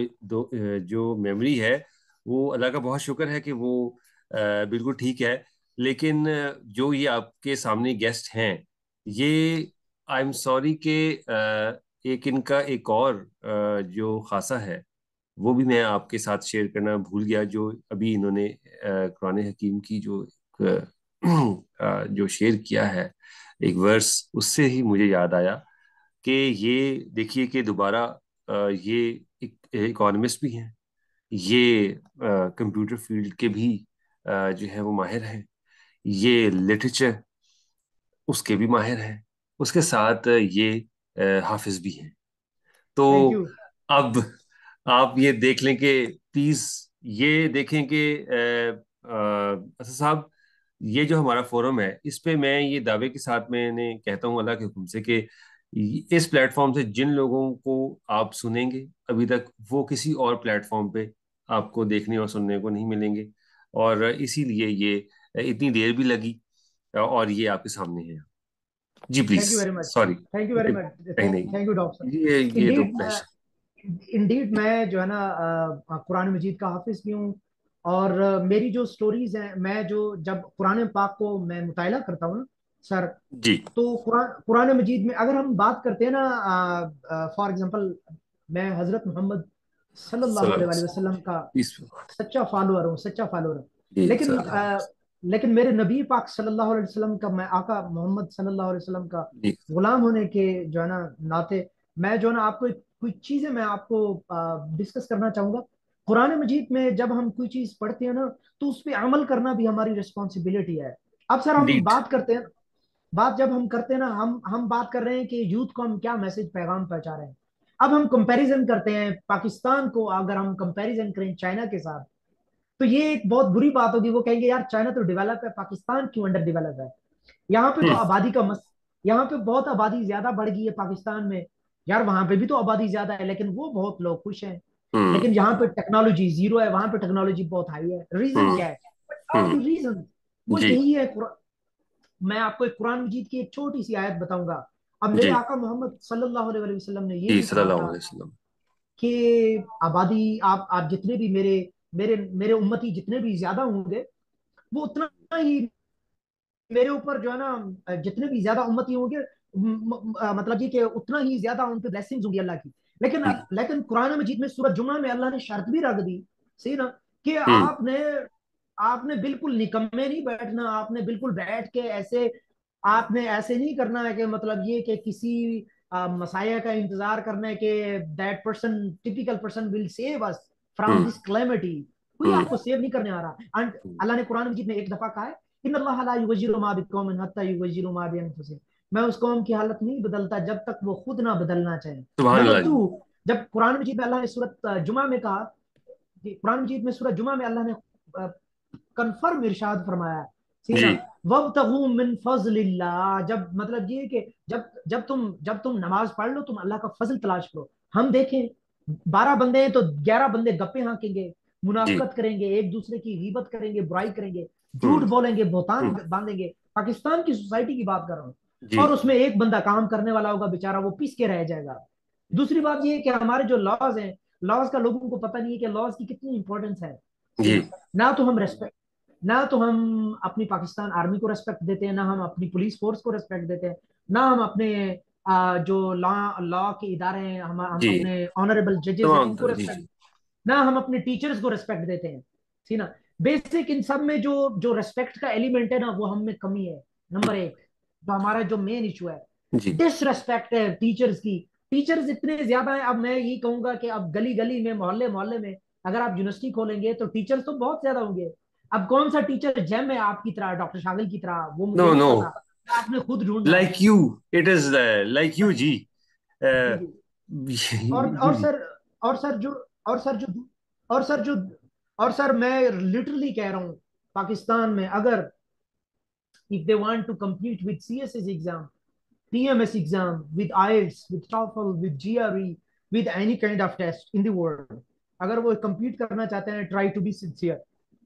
जो मेमोरी है, वो अल्लाह का बहुत शुक्र है कि वो बिल्कुल ठीक है। लेकिन जो ये आपके सामने गेस्ट हैं, ये आई एम सॉरी कि एक इनका एक और जो खासा है, वो भी मैं आपके साथ शेयर करना भूल गया। जो अभी इन्होंने कुरान हकीम की जो जो शेयर किया है एक वर्स, उससे ही मुझे याद आया कि ये देखिए कि दोबारा ये एक इकोनॉमिस्ट भी हैं, ये कंप्यूटर फील्ड के भी जो है वो माहिर हैं, ये लिटरेचर उसके भी माहिर हैं, उसके साथ ये हाफिज भी हैं। तो थैंक यू। अब आप ये देख लें कि प्लीज ये देखें कि असद साहब, ये जो हमारा फोरम है, इस पे मैं ये दावे के साथ मैंने कहता हूँ अल्लाह के हुक्म से कि इस प्लेटफॉर्म से जिन लोगों को आप सुनेंगे अभी तक, वो किसी और प्लेटफॉर्म पे आपको देखने और सुनने को नहीं मिलेंगे। और इसीलिए ये इतनी देर भी लगी, और ये आपके सामने है। जी please. Thank you very much sir, sorry. Thank you very much, नहीं नहीं, थैंक यू डॉक्टर ये तो इंडीड। प्लेजर। इंडीड मैं जो है ना कुरान मजीद का हाफिज भी हूँ। और मेरी जो स्टोरीज हैं, मैं जो जब कुरान पाक को मैं मुताला करता हूँ ना सर, जी। तो कुरान कुरान मजीद में अगर हम बात करते हैं ना, फॉर एग्जांपल, मैं हजरत मोहम्मद सल्लल्लाहु सलाम। अलैहि वसल्लम का प्लीज। सच्चा फॉलोअर हूँ, सच्चा फॉलोअर हूँ। जी लेकिन सलाम। लेकिन मेरे नबी पाक सल्लल्लाहु अलैहि वसल्लम का, मैं आका मोहम्मद सल्लल्लाहु अलैहि वसल्लम का जी गुलाम होने के जो है ना नाते, मैं जो है ना आपको कुछ चीजें मैं आपको डिस्कस करना चाहूंगा। कुरान मजीद में जब हम कोई चीज पढ़ते हैं ना, तो उस पर अमल करना भी हमारी रिस्पॉन्सिबिलिटी है। अब सर हम इंडीड। बात करते हैं, बात जब हम करते हैं ना, हम बात कर रहे हैं कि यूथ को हम क्या मैसेज पैगाम पहुंचा रहे हैं। अब हम कंपैरिजन करते हैं पाकिस्तान को, अगर हम कंपैरिजन करें चाइना के साथ, तो ये एक बहुत बुरी बात होगी। वो कहेंगे यार चाइना तो डेवलप है, पाकिस्तान क्यों अंडर डेवलप है। यहाँ पे तो हम्म। आबादी का मस यहाँ पे बहुत आबादी ज्यादा बढ़ गई है पाकिस्तान में। यार वहां पे भी तो आबादी ज्यादा है, लेकिन वो बहुत लोग खुश हैं। हम्म। लेकिन यहाँ पे टेक्नोलॉजी जीरो है, वहां पे टेक्नोलॉजी बहुत हाई है। रीजन हम्म। क्या है? All the hmm. रीजन वो जी। यही है। मैं आपको एक कुरान मजीद की एक छोटी सी आयत बताऊंगा। अब मेरे जी। आका मोहम्मद सल्लल्लाहु अलैहि वसल्लम ने ये जी भी कहा सल्लल्लाहु था अलैहि वसल्लम। कि आबादी, आप जितने भी मेरे मेरे मेरे उम्मती जितने भी ज्यादा होंगे, वो उतना ही मेरे ऊपर जो है ना, जितने भी ज्यादा उम्मती होंगे, मतलब ये कि उतना ही ज्यादा उन पे ब्लेसिंग्स होंगी अल्लाह की। लेकिन जी। लेकिन कुरान मजीद में सूरह जुमा में अल्लाह ने शर्त भी रख दी, सही ना, कि हम्म। आपने आपने बिल्कुल निकम्मे नहीं बैठना, आपने बिल्कुल बैठ के ऐसे, आपने ऐसे नहीं करना है कि मतलब ये कि किसी मसाया का इंतजार करना है कि that person, typical person will save us from hmm. This calamity. कोई हम्म। आपको सेव नहीं करने आ रहा। एंड अल्लाह ने कुरान मजीद में एक दफा कहा है, इन अल्लाह ला युगय्यिरु मा बिकौमिन हत्ता युगय्यिरु मा बिअनफुसिहिम। मैं उस कौम की हालत नहीं बदलता जब तक वो खुद ना बदलना चाहे। सुभान नंबर अल्लाह टू, जी। जब कुरान मजीद में अल्लाह ने सूरत जुमा में कहा, कुरान मजीद में सूरह जुमा में अल्लाह ने कन्फर्म इरशाद फरमाया, ठीक जी। ना, वब्तगू मिन फज़लिल्लाह। जब मतलब ये कि जब तुम नमाज पढ़ लो, तुम अल्लाह का फजल तलाश करो। हम देखें, 12 बंदे हैं तो 11 बंदे गप्पे हाँकेंगे, जी। मुनाफकत करेंगे, एक दूसरे की गीबत करेंगे, बुराई करेंगे, झूठ हम्म। बोलेंगे, बोहतान हम्म। बांधेंगे। पाकिस्तान की सोसाइटी की बात कर रहा हूँ। जी। और उसमें एक बंदा काम करने वाला होगा, बेचारा वो पीस के रह जाएगा। दूसरी बात ये है कि हमारे जो लॉज हैं, लॉज का लोगों को पता नहीं है कि लॉज की कितनी इंपॉर्टेंस है। सही जी। ना, ना तो हम रेस्पेक्ट ना तो हम अपनी पाकिस्तान आर्मी को रेस्पेक्ट देते हैं, ना हम अपनी पुलिस फोर्स को रेस्पेक्ट देते हैं, ना हम अपने जो लॉ लॉ के इदारे हैं, हम जी। अपने ऑनरेबल जजेस हैं तमाम उनको तरह। जी जी। रेस्पेक्ट, ना हम अपने टीचर्स को रेस्पेक्ट देते हैं। ठीक ना, बेसिक इन सब में जो जो रेस्पेक्ट का एलिमेंट है ना, वो हम में कमी है। नंबर एक, जो हमारा जो मेन इशू है, जी। डिसरेस्पेक्ट है टीचर्स की। टीचर्स इतने ज्यादा है, अब मैं यही कहूंगा कि अब गली गली में, मोहल्ले मोहल्ले में अगर आप यूनिवर्सिटी खोलेंगे तो टीचर्स तो बहुत ज्यादा होंगे। अब कौन सा टीचर जेम है आपकी तरह, डॉक्टर शागिल की तरह, वो मुझे नो नहीं नो, पता। आपने खुद ढूंढना है। Like you, it is like you जी। जी अ, जी। जी और जी। सर, और सर जो और सर जो और सर जो और सर मैं लिटरली कह रहा हूँ, पाकिस्तान में अगर if they want to compete with CSS exam, PMS exam, with IELTS, with TOEFL, with GRE, with any kind of test in the world, अगर वो compete करना चाहते हैं, try to be sincere,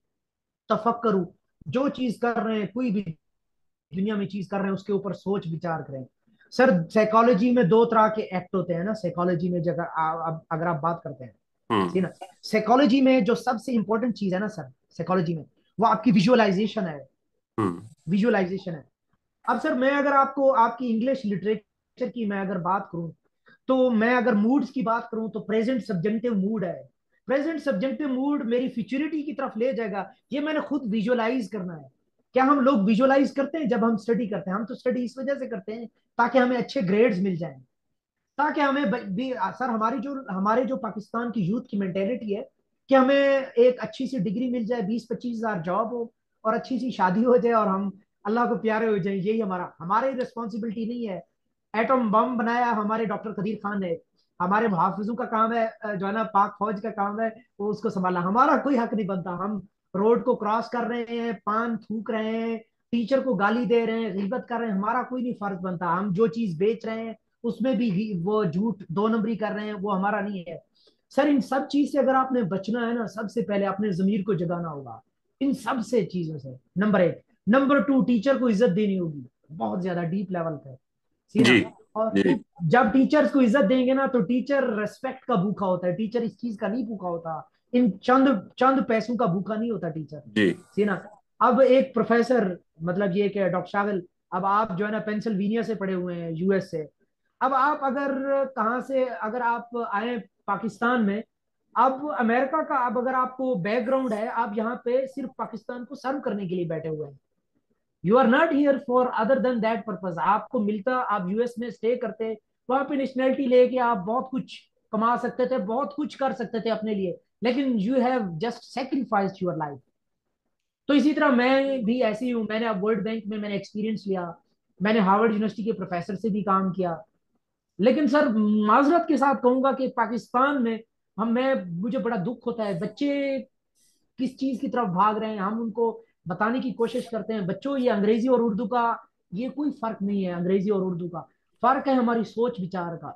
तफक्करू, जो चीज कर रहे हैं, कोई भी दुनिया में चीज कर रहे हैं, उसके ऊपर सोच विचार करें। सर साइकोलॉजी में दो तरह के एक्ट होते हैं ना, साइकोलॉजी में जगह अगर आप बात करते हैं, ठीक हम्म। ना, साइकोलॉजी में जो सबसे इंपॉर्टेंट चीज है ना सर, साइकोलॉजी में, वो आपकी विजुअलाइजेशन है। हम्म। विजुअलाइजेशन है। अब सर मैं अगर आपको आपकी इंग्लिश लिटरेचर की मैं अगर बात करूं, तो मैं अगर मूड्स की बात करूं, तो प्रेजेंट सब्जेक्टिव मूड है। प्रेजेंट सब्जेक्टिव मूड मेरी फ्यूचरिटी की तरफ ले जाएगा, ये मैंने खुद विजुअलाइज करना है। क्या हम लोग विजुअलाइज करते हैं जब हम स्टडी करते हैं? हम तो स्टडी इस वजह से करते हैं ताकि हमें अच्छे ग्रेड्स मिल जाएं, ताकि हमें भी सर, हमारे जो पाकिस्तान की यूथ की मेंटेलिटी है कि हमें एक अच्छी सी डिग्री मिल जाए, 20-25 हजार जॉब हो, और अच्छी सी शादी हो जाए, और हम अल्लाह को प्यारे हो जाए, यही हमारी रिस्पॉन्सिबिलिटी नहीं है। एटम बम बनाया हमारे डॉक्टर कदीर खान ने, हमारे मुहाफिजों का काम है, जो है ना पाक फौज का काम है, वो उसको संभालना। हमारा कोई हक नहीं बनता। हम रोड को क्रॉस कर रहे हैं, पान थूक रहे हैं, टीचर को गाली दे रहे हैं, गीबत कर रहे हैं, हमारा कोई नहीं फर्ज बनता। हम जो चीज बेच रहे हैं उसमें भी वो झूठ दो नंबरी कर रहे हैं, वो हमारा नहीं है। सर इन सब चीज से अगर आपने बचना है ना, सबसे पहले अपने जमीर को जगाना होगा, इन सब से चीजों से, नंबर एक। नंबर टू, टीचर को इज्जत देनी होगी, बहुत ज्यादा डीप लेवल पे, सी जी ना। और जी जब टीचर्स को इज्जत देंगे ना, तो टीचर रेस्पेक्ट का भूखा होता है, टीचर इस चीज का नहीं भूखा होता, इन चंद चंद पैसों का भूखा नहीं होता टीचर, जी सी ना। अब एक प्रोफेसर, मतलब ये क्या डॉक्टर शागिल, अब आप जो है ना पेंसिल्वेनिया से पढ़े हुए हैं, यूएस से। अब आप अगर कहाँ से अगर आप आए पाकिस्तान में, अब अमेरिका का, अब अगर आपको बैकग्राउंड है, आप यहाँ पे सिर्फ पाकिस्तान को सर्व करने के लिए बैठे हुए हैं, you are not here for other than that purpose. आपको मिलता, आप यूएस में स्टे करते, वहां पे नेशनैलिटी लेके आप बहुत कुछ कमा सकते थे, बहुत कुछ कर सकते थे अपने लिए, लेकिन you have just sacrificed your life. तो इसी तरह मैं भी ऐसी हूँ, मैंने अब वर्ल्ड बैंक में मैंने एक्सपीरियंस लिया, मैंने हार्वर्ड यूनिवर्सिटी के प्रोफेसर से भी काम किया, लेकिन सर माजरत के साथ कहूंगा कि पाकिस्तान में हम मैं मुझे बड़ा दुख होता है, बच्चे किस चीज की तरफ भाग रहे हैं, हम उनको बताने की कोशिश करते हैं, बच्चों ये अंग्रेजी और उर्दू का ये कोई फर्क नहीं है, अंग्रेजी और उर्दू का फर्क है हमारी सोच विचार का।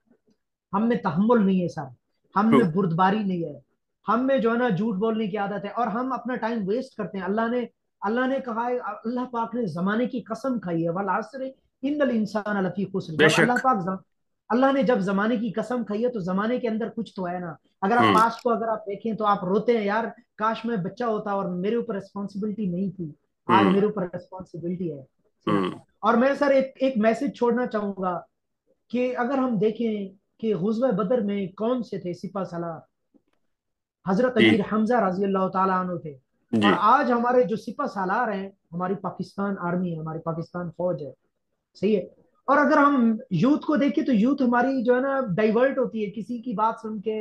हम में तहम्मुल नहीं है सर, हम ट्रू में बुर्दबारी नहीं है, हम में जो है ना झूठ बोलने की आदत है, और हम अपना टाइम वेस्ट करते हैं। अल्लाह ने कहा है, अल्लाह पाक ने जमाने की कसम खाई है, वल अस्र इन्नल इंसान लफी खुस्र। जब बेशक। अल्लाह ने जब जमाने की कसम खाई है, तो जमाने के अंदर कुछ तो है ना। अगर आप हम्म पास्ट को अगर आप देखें, तो आप रोते हैं यार, काश मैं बच्चा होता और मेरे ऊपर रिस्पॉन्सिबिलिटी नहीं थी, आज हम्म मेरे ऊपर रिस्पॉन्सिबिलिटी है, ठीक ना। हम्म और मैं सर एक एक मैसेज छोड़ना चाहूंगा, कि अगर हम देखें कि गुज़वे बदर में कौन से थे सिपा सलार, हजरत जी अमीर हमजा रजी अल्लाह ताला अन्हु थे। जी और आज हमारे जो सिपा सालार हैं, हमारी पाकिस्तान आर्मी है, हमारी पाकिस्तान फौज है, सही है। और अगर हम यूथ को देखें, तो यूथ हमारी जो है ना डाइवर्ट होती है, किसी की बात सुन के,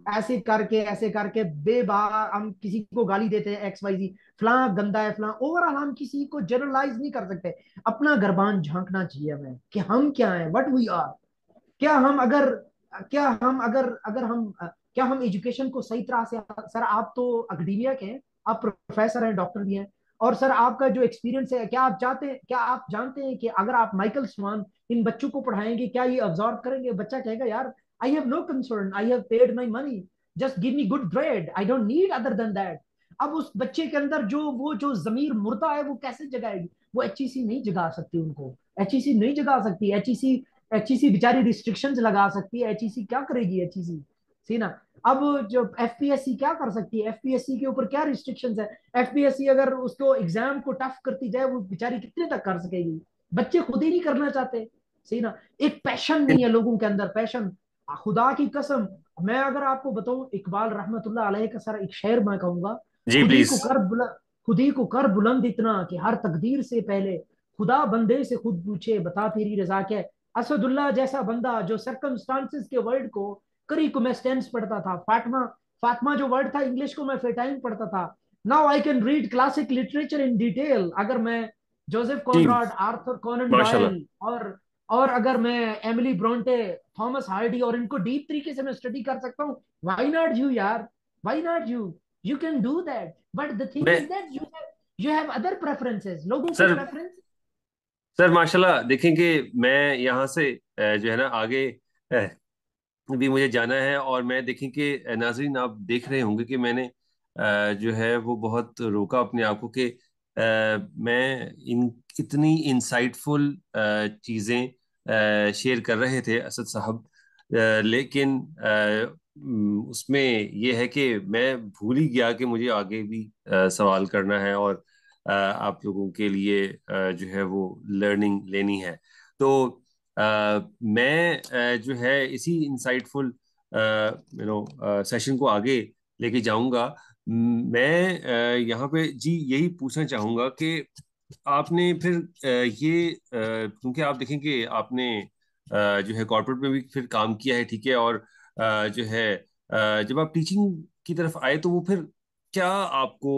ऐसे करके बेबा हम किसी को गाली देते हैं, एक्स वाई जी, फलां गंदा है, फलां। ओवरऑल हम किसी को जनरलाइज नहीं कर सकते, अपना गर्बान झांकना चाहिए हमें कि हम क्या हैं, व्हाट वी आर। क्या हम अगर क्या हम अगर अगर हम क्या हम एजुकेशन को सही तरह से, सर आप तो अकेडेमिया के हैं, आप प्रोफेसर हैं, डॉक्टर भी हैं, और सर आपका जो एक्सपीरियंस है, क्या आप जानते हैं कि अगर आप माइकल स्वान इन बच्चों को पढ़ाएंगे, क्या ये ऑब्जॉर्व करेंगे? बच्चा कहेगा यार, I have no concern, I have paid my money, just give me good grade, I don't need other than that. अब उस बच्चे के अंदर जो जमीर मुर्दा है, वो कैसे जगाएगी? वो एचईसी नहीं जगा सकती उनको, एचईसी नहीं जगा सकती, एचईसी बेचारी रिस्ट्रिक्शंस लगा सकती है, एचईसी क्या करेगी? एचईसी सी ना। अब जो एफपीएससी क्या कर सकती है? एफपीएससी के ऊपर क्या रिस्ट्रिक्शंस है? एफपीएससी अगर उसको एग्जाम को टफ करती जाए, वो बेचारी कितने तक कर सकेगी? बच्चे खुद ही नहीं करना चाहते, सही ना। एक पैशन नहीं है लोगों के अंदर, पैशन, खुदा की कसम। मैं अगर आपको बताऊं, इकबाल रहमतुल्लाह अलैह का सर एक शेर मैं कहूंगा, जी खुद ही प्लीज। को कर बुलंद, खुद ही को कर बुलंद इतना कि हर तकदीर से पहले खुदा बंदे से खुद पूछे, बता तेरी रजा क्या है। असदुल्ला जैसा बंदा जो सरकमस्टांसिस के वर्ड को, करी को मैं स्टेंस पढ़ता था, फातिमा, फातिमा जो वर्ड था इंग्लिश को मैं फेटाइन पढ़ता था। Now I can read classic literature in detail, अगर मैं जोसेफ जी कॉनराड, आर्थर कॉनन माशाल्लाह। डॉयल, और अगर मैं एमिली ब्रोंटे, थॉमस हार्डी, और इनको डीप तरीके से मैं स्टडी कर सकता हूँ, व्हाई नॉट यू यार, why not you? You can do that, but the thing मैं is that you have other preferences, लोगों के सर प्रेफरेंस। सर माशाल्लाह देखेंगे। मैं यहाँ से जो है ना आगे भी मुझे जाना है, और मैं देखें कि नाजरीन आप देख रहे होंगे कि मैंने जो है वो बहुत रोका अपने आप को कि मैं इन इतनी इंसाइटफुल चीज़ें शेयर कर रहे थे असद साहब, लेकिन उसमें ये है कि मैं भूल ही गया कि मुझे आगे भी सवाल करना है, और आप लोगों के लिए जो है वो लर्निंग लेनी है। तो मैं जो है इसी इंसाइटफुल सेशन को आगे लेके जाऊंगा। मैं यहाँ पे जी यही पूछना चाहूंगा कि आपने फिर क्योंकि आप देखेंगे आपने जो है कॉर्पोरेट में भी फिर काम किया है, ठीक है, और जो है जब आप टीचिंग की तरफ आए, तो वो फिर क्या आपको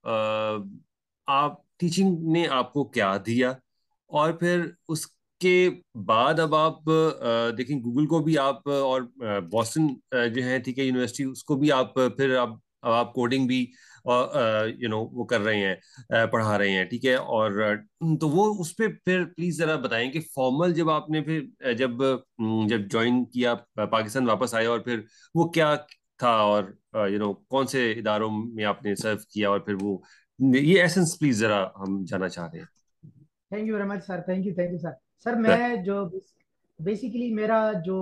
आप टीचिंग ने आपको क्या दिया? और फिर उसके बाद अब आप देखें गूगल को भी आप, और बॉस्टन जो है ठीक है यूनिवर्सिटी, उसको भी आप फिर आप अब आप कोडिंग भी और वो कर रहे हैं, पढ़ा रहे हैं, ठीक है। और तो वो उस पे फिर प्लीज जरा बताएं कि फॉर्मल जब आपने फिर जब ज्वाइन किया, पाकिस्तान वापस आए, और फिर वो क्या था, और कौन से इदारों में आपने सर्व किया, और फिर वो ये एसेंस प्लीज जरा हम जानना चाह रहे हैं। Thank you very much sir, thank you sir. Sir sir. मैं जो बेसिकली मेरा जो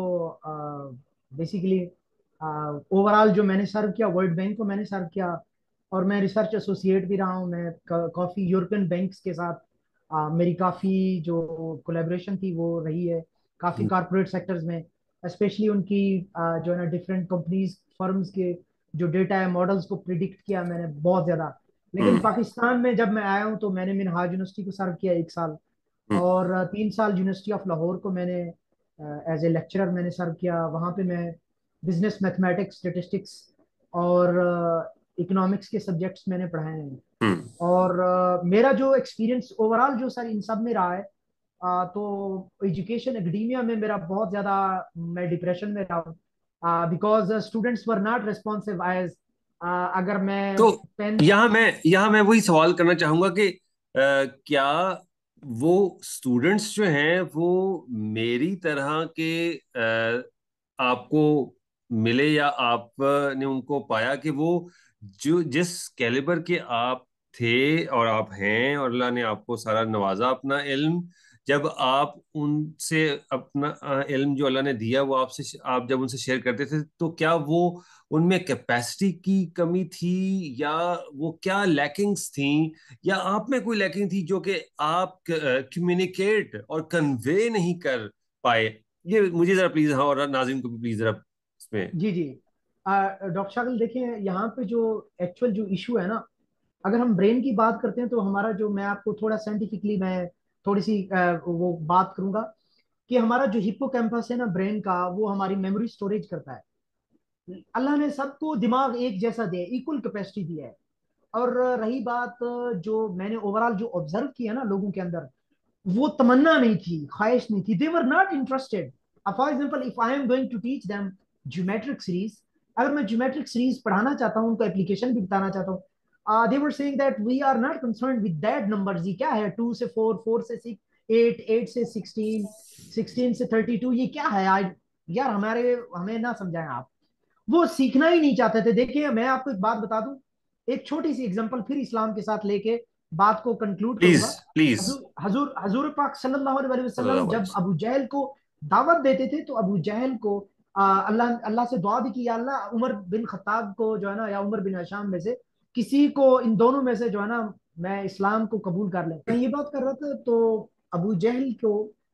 बेसिकली ओवरऑल जो मैंने सर्व किया, वर्ल्ड बैंक को मैंने सर्व किया, और मैं रिसर्च एसोसिएट भी रहा हूँ। मैं काफ़ी यूरोपियन बैंक्स के साथ मेरी काफ़ी जो कोलेबोरेशन थी वो रही है, काफ़ी कॉरपोरेट सेक्टर्स में, स्पेशली उनकी जो है ना डिफरेंट कंपनीज फर्म्स के जो डेटा है मॉडल्स को प्रिडिक्ट किया मैंने बहुत ज़्यादा। लेकिन हम्म। पाकिस्तान में जब मैं आया हूँ तो मैंने मिनहाज यूनिवर्सिटी को सर्व किया 1 साल, हम्म। और 3 साल यूनिवर्सिटी ऑफ लाहौर को मैंने एज ए लेक्चरर मैंने सर्व किया। वहाँ पे मैं बिजनेस मैथमेटिक्स, स्टेटिस्टिक्स और इकोनॉमिक्स के सब्जेक्ट्स मैंने पढ़ाए हैं। हम्म। और मेरा जो एक्सपीरियंस ओवरऑल जो सर इन सब में रहा है, तो एजुकेशन एकेडमिया में मेरा बहुत ज़्यादा, मैं डिप्रेशन में रहा हूँ because students were not responsive as, अगर मैं तो 10। यहाँ मैं वही सवाल करना चाहूंगा कि क्या वो स्टूडेंट्स जो हैं वो मेरी तरह के आपको मिले, या आपने उनको पाया कि वो जो जिस कैलिबर के आप थे और आप हैं, और अल्लाह ने आपको सारा नवाजा अपना इल्म, जब आप उनसे अपना इल्म जो अल्लाह ने दिया वो आपसे, आप जब उनसे शेयर करते थे, तो क्या वो उनमें कैपेसिटी की कमी थी, या वो क्या लैकिंग्स थी, या आप में कोई लैकिंग थी जो कि आप कम्युनिकेट और कन्वे नहीं कर पाए? ये मुझे जरा प्लीज, हाँ, और नाज़रीन को भी प्लीज जरा इसमें। जी जी। डॉक्टर शाकिल देखिए, यहाँ पे जो एक्चुअल जो इशू है ना, अगर हम ब्रेन की बात करते हैं तो हमारा जो, मैं आपको थोड़ा साइंटिफिकली मैं थोड़ी सी वो बात करूंगा कि हमारा जो हिप्पोकैम्पस है ना ब्रेन का, वो हमारी मेमोरी स्टोरेज करता है। अल्लाह ने सबको दिमाग एक जैसा दिया है, इक्वल कैपेसिटी दिया है। और रही बात जो मैंने ओवरऑल जो ऑब्जर्व किया ना लोगों के अंदर, वो तमन्ना नहीं थी, ख्वाहिश नहीं थी, they were not interested. For example if I am going to teach them geometric series, अगर मैं ज्योमेट्रिक सीरीज पढ़ाना चाहता हूँ, उनको एप्लीकेशन भी बताना चाहता हूँ, they were saying that we are not concern with that numbers, ये क्या है 2 से 4, 4 से 6, 8, 8 से 16, 16 से 32, ये क्या है यार हमारे हमें ना समझाएं आप। वो सीखना ही नहीं चाहते थे। देखिए मैं आपको एक बात बता दूं, एक छोटी सी एग्जांपल फिर इस्लाम के साथ लेके बात को कंक्लूड प्लीज, करूंगा। प्लीज। हजूर हजूर हजूर पाक सल्लल्लाहु अलैहि वसल्लम सल्लल्लाहु अलैहि जब वसल्लम। अबू जहल को दावत देते थे तो अबू जहल को अल्लाह अल्लाह से दुआ भी की, या अल्लाह उमर बिन खत्ताब को जो है ना, या उमर बिन हशाम में से किसी को, इन दोनों में से जो है ना, मैं इस्लाम को कबूल कर ले। मैं ये बात कर रहा था तो अबू जहल को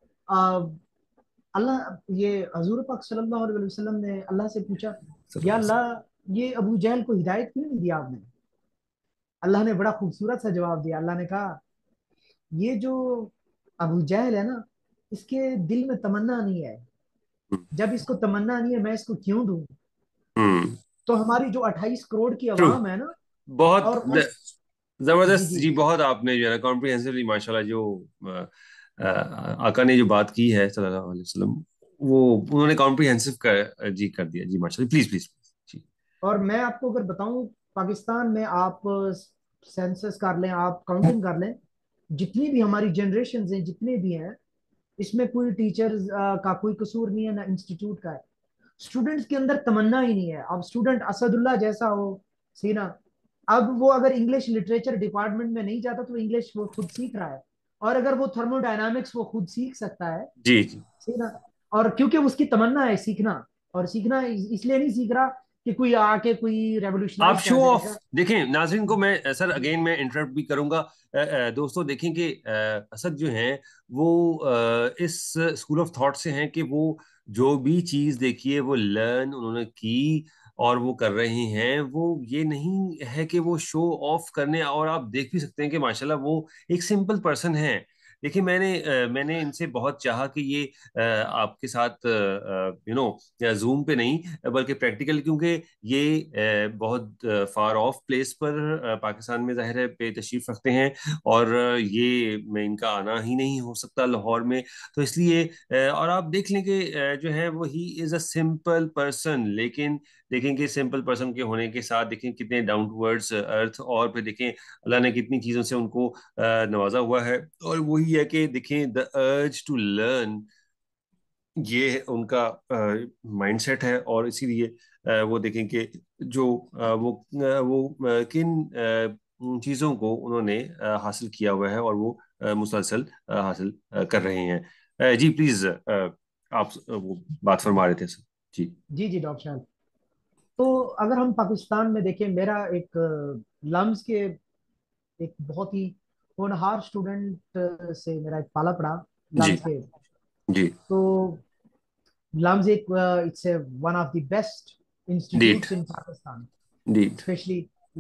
अल्लाह, ये हजूर पाक सल्लल्लाहु अलैहि वसल्लम ने अल्लाह से पूछा, या सल्लल्लाहु अलैहि वसल्लम। अल्लाह ये अबू जहल को हिदायत क्यों नहीं दिया आपने? अल्लाह ने बड़ा खूबसूरत सा जवाब दिया। अल्लाह ने कहा, ये जो अबू जहल है ना, इसके दिल में तमन्ना नहीं है। जब इसको तमन्ना नहीं है, मैं इसको क्यों दूं? हम्म। तो हमारी जो 28 करोड़ की ट्रू। आवाम है ना, बहुत और उस, जी जबरदस्त जी, जी, बहुत आपने जो है ना कॉम्प्रिहेंसिवली माशाल्लाह जो आका ने जो बात की है सल्लल्लाहु अलैहि वसल्लम, वो उन्होंने कॉम्प्रिहेंसिव कर जी कर दिया जी, माशाल्लाह। प्लीज, प्लीज, जी। और मैं आपको अगर बताऊं, पाकिस्तान में आप सेंसस कर लें, आप काउंटिंग कर लें, जितनी भी हमारी जनरेशन हैं, जितने भी हैं, इसमें कोई टीचर्स का कोई कसूर नहीं है, ना इंस्टीट्यूट का है। स्टूडेंट्स के अंदर तमन्ना ही नहीं है। अब स्टूडेंट असदुल्ला जैसा हो, सीना, अब वो अगर इंग्लिश लिटरेचर डिपार्टमेंट में नहीं जाता तो इंग्लिश वो खुद सीख रहा है। और अगर वो थर्मोडायनामिक्स वो खुद सीख सकता है, जी, जी। सीखना, और क्योंकि उसकी तमन्ना है सीखना, और सीखना इसलिए नहीं सीख रहा कि कोई आके कोई आप रेवोल्यूशनाइज शो कर ऑफ जाएगा। देखें, नाजरीन को मैं सर जी अगेन मैं इंटरप्ट भी करूंगा। दोस्तों देखें कि असद जो हैं वो इस स्कूल ऑफ थॉट से हैं कि वो जो भी चीज देखिए वो लर्न उन्होंने की, और वो कर रहे हैं। वो ये नहीं है कि वो शो ऑफ करने, और आप देख भी सकते हैं कि माशाल्लाह वो एक सिंपल पर्सन है। देखिए मैंने इनसे बहुत चाहा कि ये आपके साथ जूम पे नहीं बल्कि प्रैक्टिकल, क्योंकि ये बहुत फार ऑफ प्लेस पर पाकिस्तान में जाहिर है पे तशरीफ रखते हैं, और ये मैं इनका आना ही नहीं हो सकता लाहौर में। तो इसलिए और आप देख लें कि जो है वो he is a simple person, लेकिन देखें कि सिंपल पर्सन के होने के साथ देखें कितने डाउन टू अर्थ अर्थ, और फिर देखें अल्लाह ने कितनी चीज़ों से उनको नवाजा हुआ है। और वही है कि देखें द अर्ज टू लर्न, ये उनका माइंडसेट है, और इसीलिए वो देखें कि जो किन चीज़ों को उन्होंने हासिल किया हुआ है, और वो मुसलसल हासिल कर रहे हैं। जी प्लीज़, आप वो बात फरमा रहे थे सर। जी। जी जी डॉक्टर साहब। तो अगर हम पाकिस्तान में देखें, मेरा एक लम्स के एक बहुत ही होनहार स्टूडेंट से मेरा एक पाला पड़ा जी। लम्स के। जी। तो लम्स एक it's one of the best डीट। इंस्टीट्यूट्स इन पाकिस्तान, डीट। स्पेशली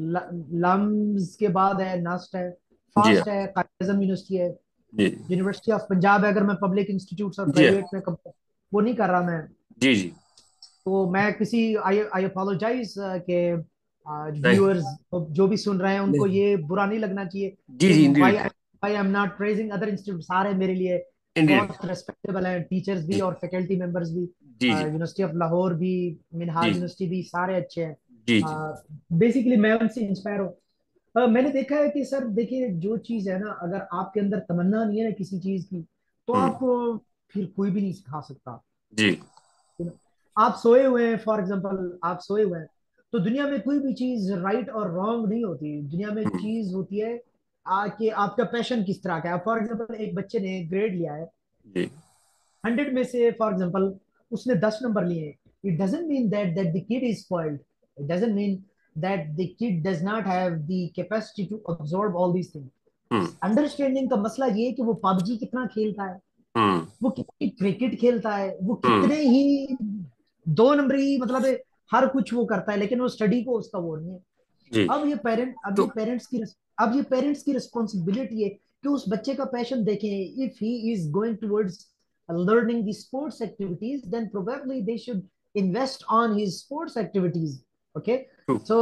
लम्स के बाद है नस्ट है, जी हाँ। फास्ट है, कायद आज़म यूनिवर्सिटी है, जी। यूनिवर्सिटी ऑफ पंजाब है। अगर मैं पब्लिक इंस्टीट्यूट्स और जी हाँ। प्राइवेट में वो नहीं कर रहा मैं। जी। जी। तो मैं किसी आई आई अपोलोजाइज के नहीं। व्यूअर्स जो भी सुन रहे हैं उनको नहीं। ये बुरा नहीं लगना चाहिए जी। कि जी why indeed. I am not praising other institute. सारे मेरे लिए इंडीड। बहुत रेस्पेक्टेबल हैं, टीचर्स भी जी। और फैकल्टी मेंबर्स भी। जी। जी। यूनिवर्सिटी ऑफ लाहौर भी, जी। मिनहाज यूनिवर्सिटी भी, सारे अच्छे हैं। जी। जी। बेसिकली मैं उनसे इंस्पायर हूँ। मैंने देखा है कि सर देखिए, जो चीज है ना, अगर आपके अंदर तमन्ना नहीं है ना किसी चीज की, तो हम्म। आप फिर कोई भी नहीं सिखा सकता। जी। आप सोए हुए हैं, फॉर एग्जाम्पल आप सोए हुए हैं, तो दुनिया में कोई भी चीज राइट और रॉन्ग नहीं होती। दुनिया में हम्म। चीज होती है कि आपका पैशन किस तरह का है। फॉर एग्जाम्पल एक बच्चे ने ग्रेड लिया है जी। 100 में से, फॉर एग्जाम्पल उसने 10 नंबर लिए। It doesn't mean that that the kid is spoiled. It doesn't mean that the kid does not have the capacity to absorb all these things. Hmm. Understanding का मसला ये है कि वो पबजी कितना खेलता है, हम्म। वो कितनी क्रिकेट खेलता है, वो हम्म। कितने ही 2 नंबरी मतलब है, हर कुछ वो करता है, लेकिन वो स्टडी को उसका वो नहीं है। जी। अब तो ये पेरेंट्स की रिस्पॉन्सिबिलिटी है कि उस बच्चे का पैशन देखें। If he is going towards learning the sports activities, then probably they should invest on his sports activities. Okay, तो so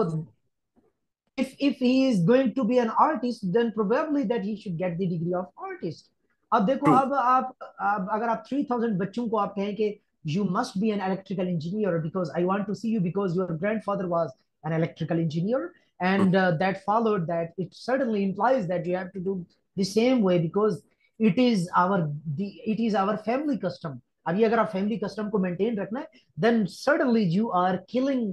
if he is going to be an artist, then probably that he should get the degree of artist. अब देखो, तो अब अगर आप 3000 बच्चों को आप कहें कि you must be an electrical engineer because I want to see you because your grandfather was an electrical engineer, and that followed that, it certainly implies that you have to do the same way because it is our family custom. अभी अगर आप फैमिली कस्टम को मेंटेन रखना है, then certainly you are killing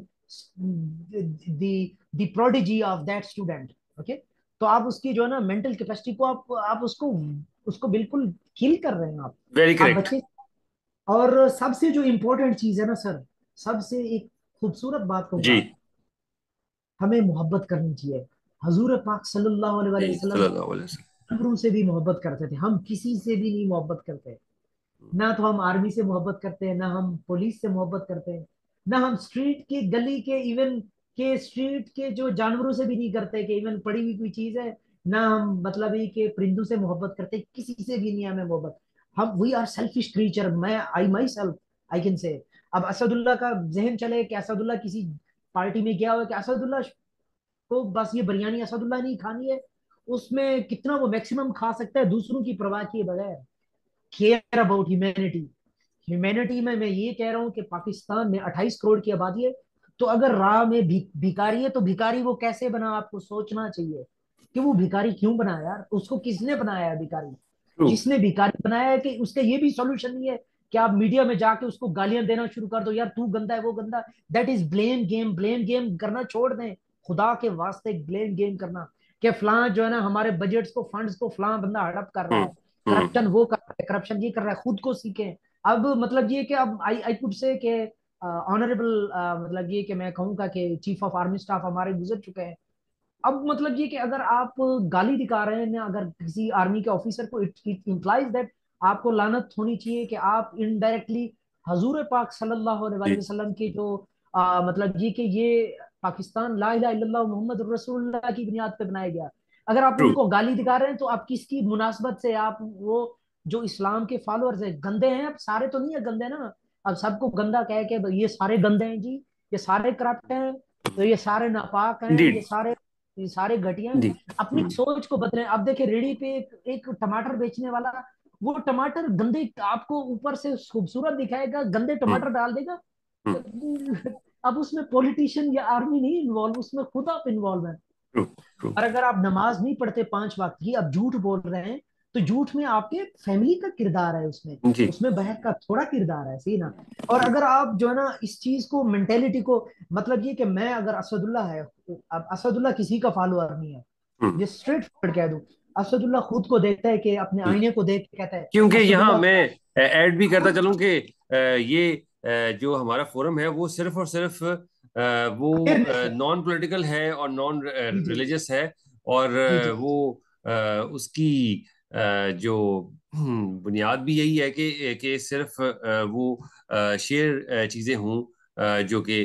the prodigy of that student. Okay, तो आप उसकी जो है ना मेंटल कैपेसिटी को आप उसको उसको बिल्कुल किल कर रहे हैं वेरी आप करेक्ट। बच्चे। और सबसे जो इम्पोर्टेंट चीज है ना सर, सबसे एक खूबसूरत बात जी। कहूंगा, हमें मोहब्बत करनी चाहिए। हजूर पाक सल्लल्लाहु जी अलैहि वसल्लम सल्लल्लाहु अलैहि वसल्लम। जानवरों से भी मोहब्बत करते थे, हम किसी से भी नहीं मोहब्बत करते। ना तो हम आर्मी से मोहब्बत करते हैं, ना हम पुलिस से मोहब्बत करते हैं, ना हम स्ट्रीट के गली के इवन के स्ट्रीट के जो जानवरों से भी नहीं करते कि इवन पड़ी हुई कोई चीज है। ना हम मतलब ये कि परिंदों से मोहब्बत करते, किसी से भी नहीं हमें मोहब्बत। हम वी आर सेल्फिश क्रीचर। मैं आई my self I can say. अब असदुल्ला का जहन चले कि असदुल्ला किसी पार्टी में गया हो कि असदुल्ला को बस ये बिरयानी असदुल्ला नहीं खानी है, उसमें कितना वो मैक्सिमम खा सकता है दूसरों की परवाह किए बगैर। Care about humanity. ह्यूमैनिटी में मैं ये कह रहा हूँ कि पाकिस्तान में 28 करोड़ की आबादी है, तो अगर राह में भिखारी है, तो भिखारी वो कैसे बना, आपको सोचना चाहिए कि वो भिखारी क्यों बना यार, उसको किसने बनाया है भिखारी। ट्रू। जिसने भिखारी बनाया है कि उसका ये भी सॉल्यूशन नहीं है कि आप मीडिया में जाके उसको गालियां देना शुरू कर दो, यार तू गंदा है वो गंदा। That is blame game. Blame game करना छोड़ दें, खुदा के वास्ते ब्लेम गेम करना कि फलां जो है ना हमारे बजट्स को फंड्स को फलां बंदा हड़प कर रहा हम्म। है, हम्म। करप्शन वो कर रहा है, करप्शन ये कर रहा है, खुद को सीखें। अब मतलब ये कि अब आई कुड से कि ऑनरेबल मतलब ये कि मैं कहूँगा कि चीफ ऑफ आर्मी स्टाफ हमारे गुजर चुके हैं। अब मतलब ये कि अगर आप गाली दिखा रहे हैं ना अगर किसी आर्मी के ऑफिसर को, इट इंप्लाइज दैट आपको लानत होनी चाहिए कि आप इनडायरेक्टली हजूर पाक सल्लल्लाहु अलैहि जी। वसल्लम के जो मतलब ये कि ये पाकिस्तान ला इलाहा इल्लल्लाह मोहम्मद रसूलुल्लाह की बुनियाद पे बनाया गया। अगर आप ट्रू। उनको गाली दिखा रहे हैं तो आप किसकी मुनासबत से आप वो जो इस्लाम के फॉलोअर्स है गंदे हैं, अब सारे तो नहीं है गंदे ना, अब सबको गंदा कह के ये सारे गंदे हैं जी, ये सारे करप्ट हैं, तो ये सारे नापाक हैं, इंडीड। ये सारे घटिया हैं। अपनी इंडीड। सोच को बदलें। अब देखिए रेडी पे एक टमाटर बेचने वाला, वो टमाटर गंदे आपको ऊपर से खूबसूरत दिखाएगा, गंदे टमाटर डाल देगा। अब उसमें पॉलिटिशियन या आर्मी नहीं इन्वॉल्व, उसमें खुद आप इन्वॉल्व हैं। ट्रू। ट्रू। और अगर आप नमाज नहीं पढ़ते 5 वक्त की, अब झूठ बोल रहे हैं, तो झूठ में आपके फैमिली का किरदार है, उसमें जी। उसमें बहन का थोड़ा किरदार है, सही ना। और अगर आप जो है ना इस चीज को, मेंटेलिटी को, मतलब ये कि मैं अगर असदुल्ला है, अब असदुल्ला किसी का फॉलोअर नहीं है, हम्म। ये स्ट्रेट फॉरवर्ड कह दूं। असदुल्ला खुद को देखता है कि अपने हम्म। आईने को देख के कहता है क्योंकि यहाँ असदुल्ला मैं ऐड भी करता खुद। चलूं कि ये जो हमारा फोरम है वो सिर्फ और सिर्फ वो अवेयरनेस है। नॉन पॉलिटिकल है और नॉन जी जी रिलीजियस है। और जी जी वो उसकी जो बुनियाद भी यही है कि सिर्फ वो शेयर चीज़ें हों जो कि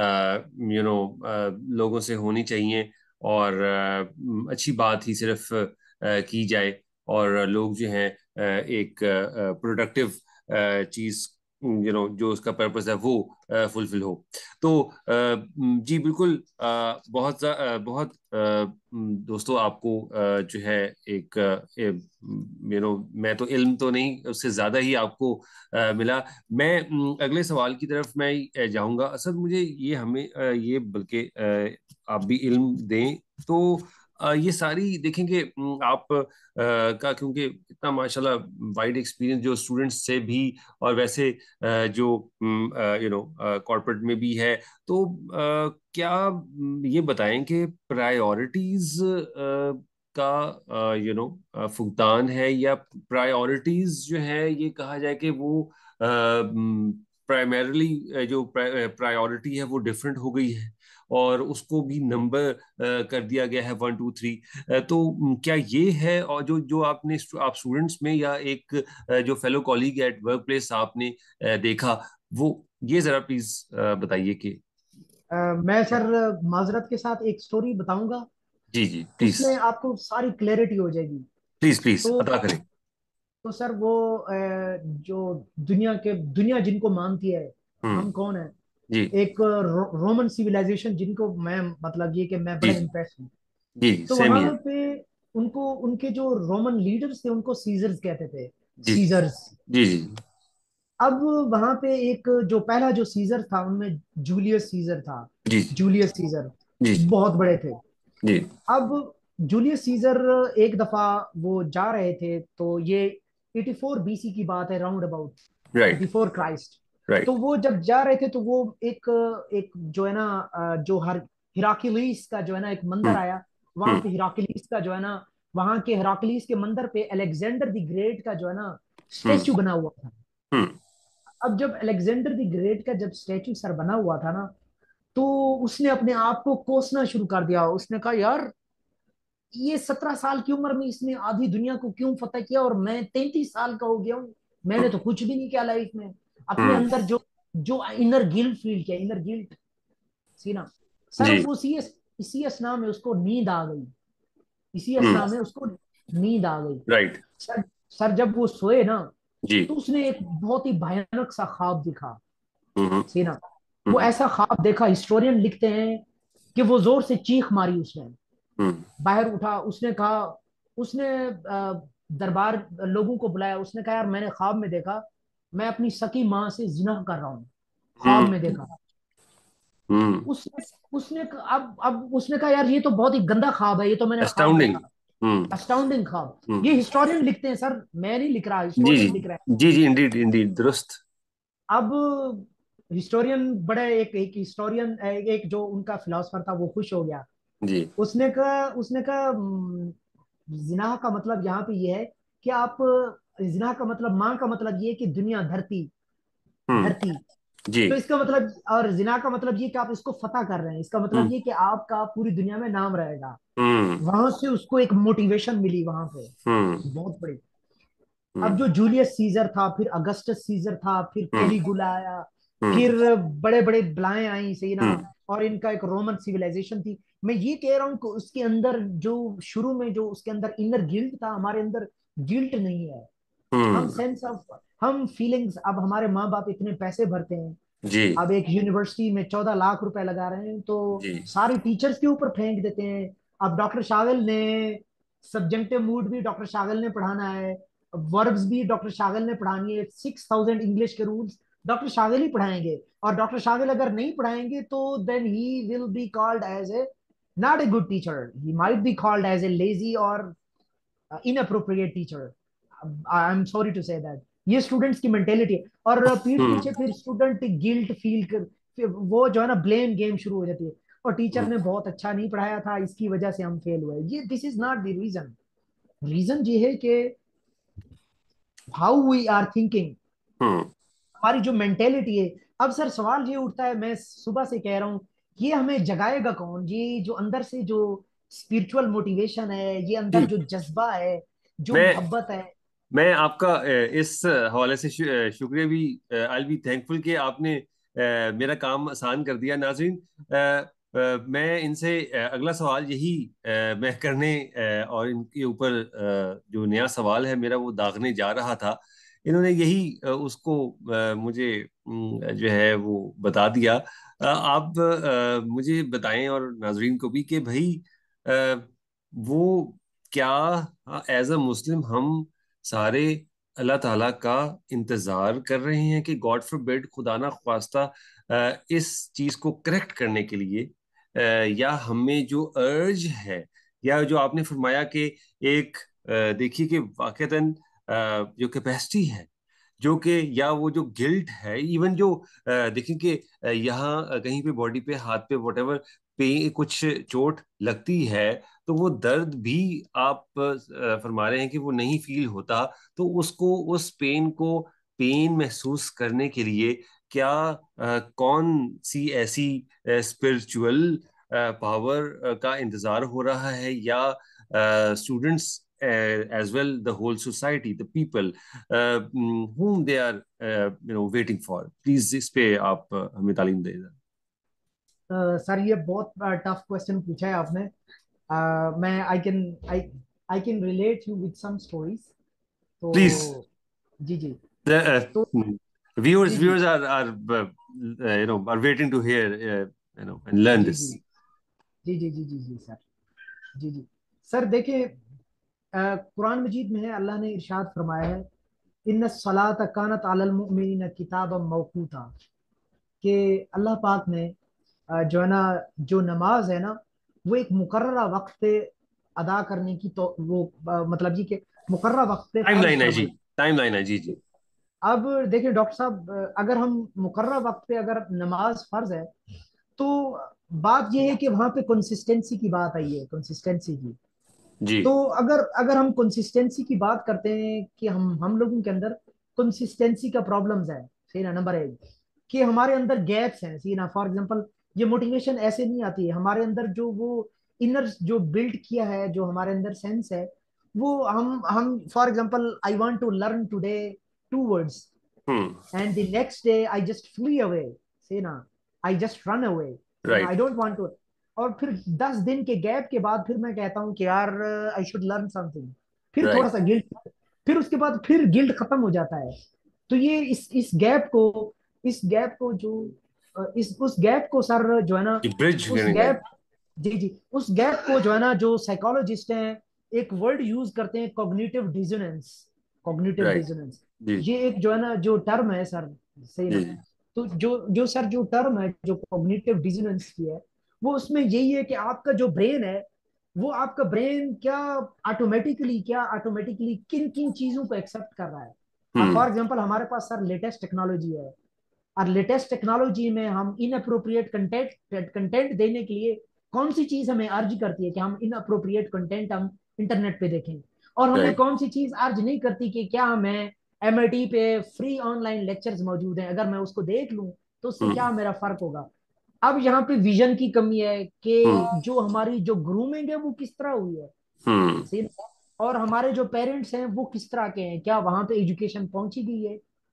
लोगों से होनी चाहिए। और अच्छी बात ही सिर्फ की जाए और लोग जो हैं एक प्रोडक्टिव चीज जो उसका पर्पस है वो फुलफिल हो। तो जी बिल्कुल बहुत दोस्तों आपको जो है एक मैं तो इल्म तो नहीं उससे ज्यादा ही आपको मिला। मैं अगले सवाल की तरफ मैं जाऊंगा। असल मुझे ये हमें ये बल्कि आप भी इल्म दें तो ये सारी देखेंगे आप का क्योंकि इतना माशाल्लाह वाइड एक्सपीरियंस जो स्टूडेंट्स से भी और वैसे जो कॉर्पोरेट में भी है। तो क्या ये बताएं कि प्रायोरिटीज का फुकदान है या प्रायोरिटीज जो है ये कहा जाए कि वो प्राइमरीली जो प्रायोरिटी है वो डिफरेंट हो गई है और उसको भी नंबर कर दिया गया है 1 2 3। तो क्या ये है और जो जो आप स्टूडेंट्स में या एक जो fellow colleague at work place आपने देखा वो ये जरा प्लीज बताइए कि मैं क्या। सर माजरत के साथ एक स्टोरी बताऊंगा, जी जी प्लीज। उसमें आपको सारी क्लैरिटी हो जाएगी। प्लीज प्लीज तो अदा करें। तो सर वो जो दुनिया जिनको मानती है, हम्म। हम कौन है, जी एक रोमन सिविलाइजेशन जिनको मैं, मतलब ये कि मैं जी बड़ा इम्प्रेस हूँ। जी तो सेम वहां ईयर। पे उनको, उनके जो रोमन लीडर्स थे उनको सीजर्स कहते थे, जी सीजर्स। जी जी अब वहां पे एक जो पहला जो सीजर था उनमें जूलियस सीजर था। जी जूलियस सीजर जी बहुत बड़े थे। जी अब जूलियस सीजर एक दफा वो जा रहे थे, तो ये 84 बीसी की बात है, round about right before Christ. तो राइट। वो जब जा रहे थे तो वो एक एक जो है ना जो हर हिराक्लिस का जो है ना एक मंदिर हम्म। आया। वहां हम्म। पे हिराक्लिस का जो है ना, वहां के हिराक्लिस के मंदिर पे अलेक्जेंडर द ग्रेट का जो है ना हम्म। स्टेच्यू बना हुआ था। हम्म। अब जब अलेक्जेंडर द ग्रेट का जब स्टेच्यू सर बना हुआ था ना, तो उसने अपने आप को कोसना शुरू कर दिया। उसने कहा यार, ये 17 साल की उम्र में इसने आधी दुनिया को क्यों फतेह किया, और मैं 33 साल का हो गया हूँ, मैंने तो कुछ भी नहीं किया लाइफ में। अपने हम्म। अंदर जो जो इनर गिल्ट फील किया, इनर गिल्ट, सी ना। सर जी। इसी असना में उसको नींद आ गई। इसी हम्म। असना में उसको नींद आ गई। राइट। सर सर जब वो सोए ना, जी। तो उसने एक बहुत ही भयानक सा ख्वाब दिखा, हम्म। सी ना। वो हम्म। ऐसा ख्वाब देखा, हिस्टोरियन लिखते हैं कि वो जोर से चीख मारी उसने, हम्म। बाहर उठा। उसने कहा, उसने दरबार लोगों को बुलाया, उसने कहा यार मैंने ख्वाब में देखा, मैं अपनी सकी माँ से जिना कर रहा हूँ, ख्वाब में हम्म। देखा। हम्म। उसने उसने अब उसने कहा यार ये तो बहुत ही गंदा ख्वाब है, ये तो मैंने ख्वाब एस्टाउंडिंग। देखा। हम्म। अस्टाउंडिंग ख्वाब। ये हम्म। हिस्टोरियन लिखते हैं सर, मैं नहीं लिख रहा, जी जी हिस्टोरियन लिख रहे हैं। जी जी इंडीड इंडीड दुरुस्त। अब हिस्टोरियन बड़े, एक हिस्टोरियन, एक जो उनका फिलोसफर था वो खुश हो गया। जी। उसने कहा जिनाह का मतलब यहाँ पे ये है कि आप, जिनाह का मतलब, माँ का मतलब ये है कि दुनिया, धरती, धरती। हम्म। जी। तो इसका मतलब, और जिना का मतलब ये कि आप इसको फतह कर रहे हैं, इसका मतलब हम्म। ये कि आपका पूरी दुनिया में नाम रहेगा। हम्म। वहां से उसको एक मोटिवेशन मिली वहां पे, हम्म। बहुत बड़ी। अब हम्म। जो जूलियस सीजर था, फिर अगस्टस सीजर था, फिर हम्म। कैलिगुला आया, हम्म। फिर बड़े बड़े बलाएं आई, सही ना। हम्म। और इनका एक रोमन सिविलाइजेशन थी। मैं ये कह रहा हूँ कि उसके अंदर जो शुरू में जो उसके अंदर इनर गिल्ट था, हमारे अंदर गिल्ट नहीं है। हम हम्म। सेंस ऑफ, हम फीलिंग्स, अब हमारे माँ बाप इतने पैसे भरते हैं, जी। अब एक यूनिवर्सिटी में 14 लाख रुपए लगा रहे हैं, तो जी। सारे टीचर्स के ऊपर फेंक देते हैं। अब डॉक्टर शागिल ने सब्जेक्टिव मूड भी डॉक्टर शागिल ने पढ़ाना है, वर्ब्स भी डॉक्टर शागिल ने पढ़ानी है, 6,000 इंग्लिश के रूल्स डॉक्टर शागिल ही पढ़ाएंगे। और डॉक्टर शागिल अगर नहीं पढ़ाएंगे तो then he will be called as a not a good teacher, he might be called as a lazy और inappropriate teacher. I am sorry to say that, ये स्टूडेंट्स की मेंटेलिटी है। और पीठ हम्म। पीछे फिर स्टूडेंट गिल्ट फील कर, फिर वो जो है ना ब्लेम गेम शुरू हो जाती है, और टीचर हम्म। ने बहुत अच्छा नहीं पढ़ाया था, इसकी वजह से हम फेल हुए। ये this is not the reason. Reason ये है कि how we are thinking, hmm. हमारी जो मेंटेलिटी है। अब सर सवाल ये उठता है, मैं सुबह से कह रहा हूँ, ये हमें जगाएगा कौन? ये जो अंदर से जो स्पिरिचुअल मोटिवेशन है, ये अंदर जी। जो जज्बा है, जो मैं मोहब्बत है। मैं आपका इस हवाले से शुक्रिया भी, आई बी थैंकफुल कि आपने मेरा काम आसान कर दिया। नाजरीन, मैं इनसे अगला सवाल यही मैं करने और इनके ऊपर जो नया सवाल है मेरा वो दागने जा रहा था। इन्होंने यही उसको मुझे जो है वो बता दिया। आप मुझे बताएं और नाजरीन को भी कि भाई वो क्या एज अ मुस्लिम हम सारे अल्लाह ताला का इंतजार कर रहे हैं कि गॉड फॉरबिड, खुदा ना ख्वास्ता, इस चीज को करेक्ट करने के लिए या हमें जो अर्ज है, या जो आपने फरमाया कि एक देखिए कि वाकईतन जो कैपेसिटी है, जो कि या वो जो गिल्ट है, इवन जो देखिए कि यहाँ कहीं पे बॉडी पे, हाथ पे, वटेवर पे कुछ चोट लगती है तो वो दर्द भी आप फरमा रहे हैं कि वो नहीं फील होता। तो उसको, उस पेन को पेन महसूस करने के लिए क्या कौन सी ऐसी स्पिरिचुअल पावर का इंतजार हो रहा है, या students as well the whole society, the people whom they are waiting for? Please इस पे आप हमें तालीम दें। सर ये बहुत टफ क्वेश्चन पूछा है आपने। मैं I I can relate you with some stories. Please. तो जी जी। The तो viewers जी जी viewers are waiting to hear and learn जी जी this. जी जी जी जी जी सर। जी जी। सर देखिए, कुरान मजीद में है, अल्लाह ने इरशाद फरमाया है, इन्न सलात कानत अलल मुमिनीन किताबम मौकूता, कि अल्लाह पाक ने जो है ना, जो नमाज है ना, वो एक मुकर्ररा वक्त पे अदा करने की, तो वो मतलब जी के मुकर्ररा वक्त पे फर्ज टाइमलाइन है जी। फरमाई। टाइमलाइन है जी। जी। अब देखिए डॉक्टर साहब, अगर हम मुकर्ररा वक्त पे अगर नमाज फर्ज है, तो बात यह है कि वहां पे कंसिस्टेंसी की बात आई है, कंसिस्टेंसी की। जी। तो अगर अगर हम कंसिस्टेंसी की बात करते हैं कि हम लोगों के अंदर कंसिस्टेंसी का प्रॉब्लम्स है, सही ना, नंबर एक, कि हमारे अंदर गैप्स हैं, सही ना। फॉर एग्जांपल, ये मोटिवेशन ऐसे नहीं आती है हमारे अंदर, जो वो इनर जो बिल्ड किया है, जो हमारे अंदर सेंस है, वो हम for example, I want to learn today 2 words, hmm. and the next day I just flee away, say ना, I just run away, say ना, I right. don't want to। और फिर 10 दिन के गैप के बाद फिर मैं कहता हूँ कि यार आई शुड लर्न समथिंग, फिर थोड़ा राइट। सा गिल्ट, फिर उसके बाद फिर गिल्ट खत्म हो जाता है। तो ये इस गैप को जो इस उस गैप को सर जो है ना, ब्रिज उस करने गैप, का। जी जी, उस गैप को जो है ना, जो साइकोलॉजिस्ट हैं एक वर्ड यूज करते हैं, cognitive dissonance. Cognitive right. Dissonance, जी। ये एक जो है ना जो टर्म है सर, सही जी। ना। तो जो सर जो टर्म है, जो कॉग्निटिव डिसोनेंस की है, वो उसमें यही है कि आपका जो ब्रेन है, वो आपका ब्रेन क्या ऑटोमेटिकली किन किन चीजों को एक्सेप्ट कर रहा है। अब हम्म। फॉर एग्जांपल हमारे पास सर लेटेस्ट टेक्नोलॉजी है, और लेटेस्ट टेक्नोलॉजी में हम इनअप्रोप्रिएट कंटेंट कंटेंट देने के लिए कौन सी चीज हमें अर्ज करती है कि हम इनअप्रोप्रिएट कंटेंट हम इंटरनेट पे देखें, और हमें राइट। कौन सी चीज अर्ज नहीं करती कि क्या हमें एमआईटी पे फ्री ऑनलाइन लेक्चर्स मौजूद हैं, अगर मैं उसको देख लूं तो उससे हम्म। क्या मेरा फर्क होगा। अब यहाँ पे विजन की कमी है कि हम्म। जो हमारी जो ग्रूमिंग है वो किस तरह हुई है, हम्म। और हमारे जो पेरेंट्स हैं वो किस तरह के हैं, क्या वहां पे एजुकेशन पहुंची गई है।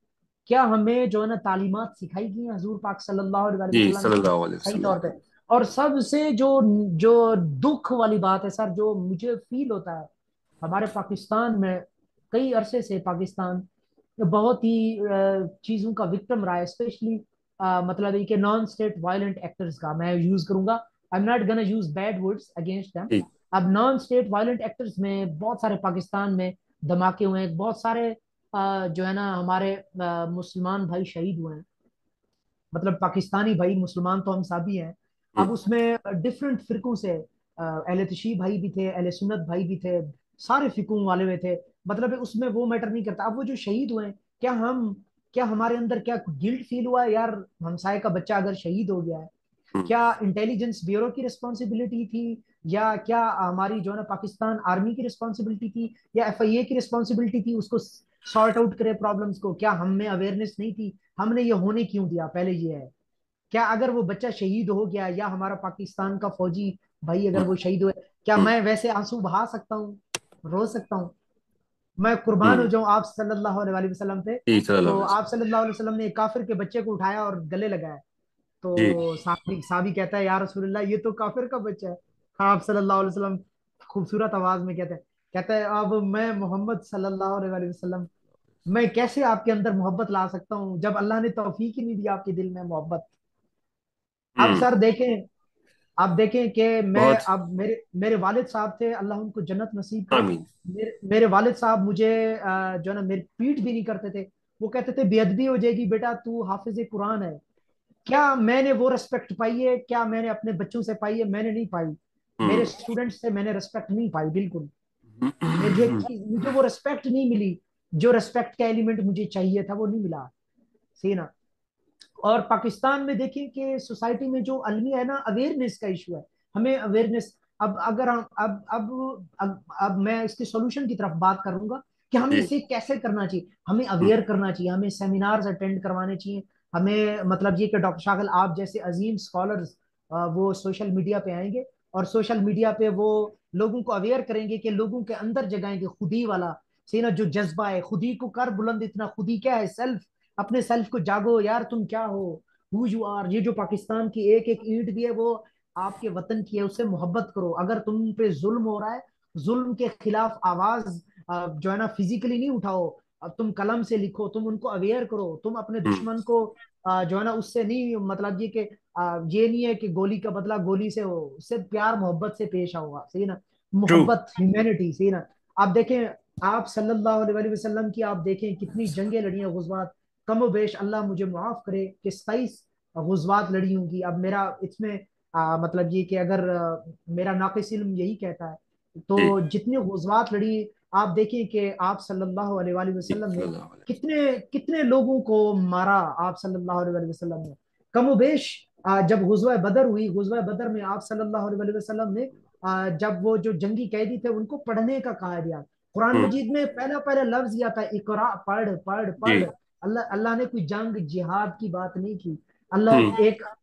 क्या हमें जो है ना तालीमात सिखाई गई हैं हजूर पाक सल्लल्लाहु अलैहि जी वसल्लम की सल्लल्लाहु अलैहि सही वसल्लम। तौर पे? और सबसे जो जो दुख वाली बात है सर, जो मुझे फील होता है, हमारे पाकिस्तान में कई अरसे से पाकिस्तान बहुत ही चीजों का विक्टिम रहा है, स्पेशली मतलब ये कि नॉन स्टेट वायलेंट एक्टर्स का मैं यूज करूंगा। I am not gonna use bad words against them. जी अब नॉन स्टेट वायलेंट एक्टर्स में बहुत सारे पाकिस्तान में धमाके हुए हैं, बहुत सारे जो है ना हमारे मुसलमान भाई शहीद हुए हैं। मतलब पाकिस्तानी भाई, मुसलमान तो हम सभी हैं। जी अब उसमें डिफरेंट फिरकों से अहले तशीह भाई भी थे, अहले सुन्नत भाई भी थे, सारे फिरकों वाले हुए थे। मतलब उसमें वो मैटर नहीं करता। अब वो जो शहीद हुए हैं, क्या हमारे अंदर क्या गिल्ट फील हुआ है यार, हमसाए का बच्चा अगर शहीद हो गया है? हम्म, क्या इंटेलिजेंस ब्यूरो की रिस्पॉन्सिबिलिटी थी, या क्या हमारी जो है ना पाकिस्तान आर्मी की रिस्पॉन्सिबिलिटी थी, या एफआईए की रिस्पॉन्सिबिलिटी थी उसको सॉर्ट आउट करे प्रॉब्लम्स को? क्या हम में अवेयरनेस नहीं थी? हमने ये होने क्यों दिया? पहले ये है। क्या अगर वो बच्चा शहीद हो गया, या हमारा पाकिस्तान का फौजी भाई अगर वो हम्म, शहीद हुए, क्या हम्म, मैं वैसे आंसू बहा सकता हूँ, रो सकता हूँ? मैं कुर्बान हो हम्म, जाऊं आप सल्लल्लाहु अलैहि वसल्लम पे। जी सल्लल्लाहु तो अलैहि आप वसल्लम। सल्लल्लाहु अलैहि वसल्लम ने एक काफिर के बच्चे को उठाया और गले लगाया। जी तो साहबी साहबी कहता है, या रसूलुल्लाह ये तो काफिर का बच्चा है। हाँ, आप सल्लल्लाहु अलैहि वसल्लम खूबसूरत आवाज में कहते हैं, अब मैं मोहम्मद सल्लल्लाहु अलैहि वसल्लम, मैं कैसे आपके अंदर मोहब्बत ला सकता हूँ जब अल्लाह ने तौफीक ही नहीं दिया आपके दिल में मोहब्बत? अब हम्म, सर देखें, आप देखें कि मैं, बहुत। अब मेरे मेरे वालिद साहब थे, अल्लाह उनको जन्नत नसीब करे। आमीन। मेरे वालिद साहब मुझे जो है ना मेरी पीठ भी नहीं करते थे। वो कहते थे बेअदबी हो जाएगी बेटा, तू हाफिज कुरान है। क्या मैंने वो रेस्पेक्ट पाई है? क्या मैंने अपने बच्चों से पाई है? मैंने नहीं पाई। मेरे हम्म, स्टूडेंट्स से मैंने रेस्पेक्ट नहीं पाई बिल्कुल। हम्म, मुझे वो रेस्पेक्ट नहीं मिली, जो रेस्पेक्ट का एलिमेंट मुझे चाहिए था वो नहीं मिला। सही ना? और पाकिस्तान में देखिए कि सोसाइटी में जो अलमी है ना, अवेयरनेस का इशू है। हमें अवेयरनेस, अब अगर हम अब मैं इसके सॉल्यूशन की तरफ बात करूंगा कि हमें जी इसे कैसे करना चाहिए। हमें हम्म, अवेयर करना चाहिए, हमें सेमिनार्स अटेंड करवाने चाहिए। हमें मतलब ये कि डॉक्टर शाकिल आप जैसे अजीम स्कॉलर्स वो सोशल मीडिया पे आएंगे, और सोशल मीडिया पे वो लोगों को अवेयर करेंगे कि लोगों के अंदर जगाएंगे खुदी वाला, सही ना, जो जज्बा है खुदी को कर बुलंद, इतना खुदी क्या है, सेल्फ, अपने सेल्फ को जागो यार, तुम क्या हो, हु यू आर। ये जो पाकिस्तान की एक एक ईंट भी है वो आपके वतन की है, उससे मोहब्बत करो। अगर तुम पे जुल्म हो रहा है, जुल्म के खिलाफ आवाज जो है ना फिजिकली नहीं उठाओ, अब तुम कलम से लिखो, तुम उनको अवेयर करो, तुम अपने हम्म, दुश्मन को जो है ना उससे नहीं, मतलब ये कि ये नहीं है कि गोली का बदला गोली से हो, उससे प्यार मोहब्बत से पेश आओ, सही ना? ट्रू। मोहब्बत, ह्यूमैनिटी, सही ना? आप देखें, आप सल्लल्लाहु अलैहि वसल्लम की आप देखें कितनी जंगें लड़ी हैं, गुज़वात, कम बेश, अल्लाह मुझे माफ करे कि 27 गुज़वात लड़ी होंगी। अब मेरा इसमें मतलब ये कि अगर मेरा नाक़िस इल्म यही कहता है, जी तो जितनी गुज़वात लड़ी, आप देखिए कि आप सल्लल्लाहु अलैहि जी वसल्लम ने सल्लल्लाहु अलैहि वसल्लम। कितने कितने लोगों को मारा। आप सल्लल्लाहु अलैहि वसल्लम ने कम बेश जब गुज़वा बदर हुई, गुज़वा बदर में आप सल्लल्लाहु अलैहि वसल्लम ने जब वो जो जंगी कैदी थे उनको पढ़ने का कहा गया। कुरान हम्म, मजीद में पहला पहला लफ्ज यह था, इकरा, पढ़ पढ़ जी पढ़। अल्लाह अल्लाह ने कोई जंग जिहाद की बात नहीं की। हम्म, अल्लाह एक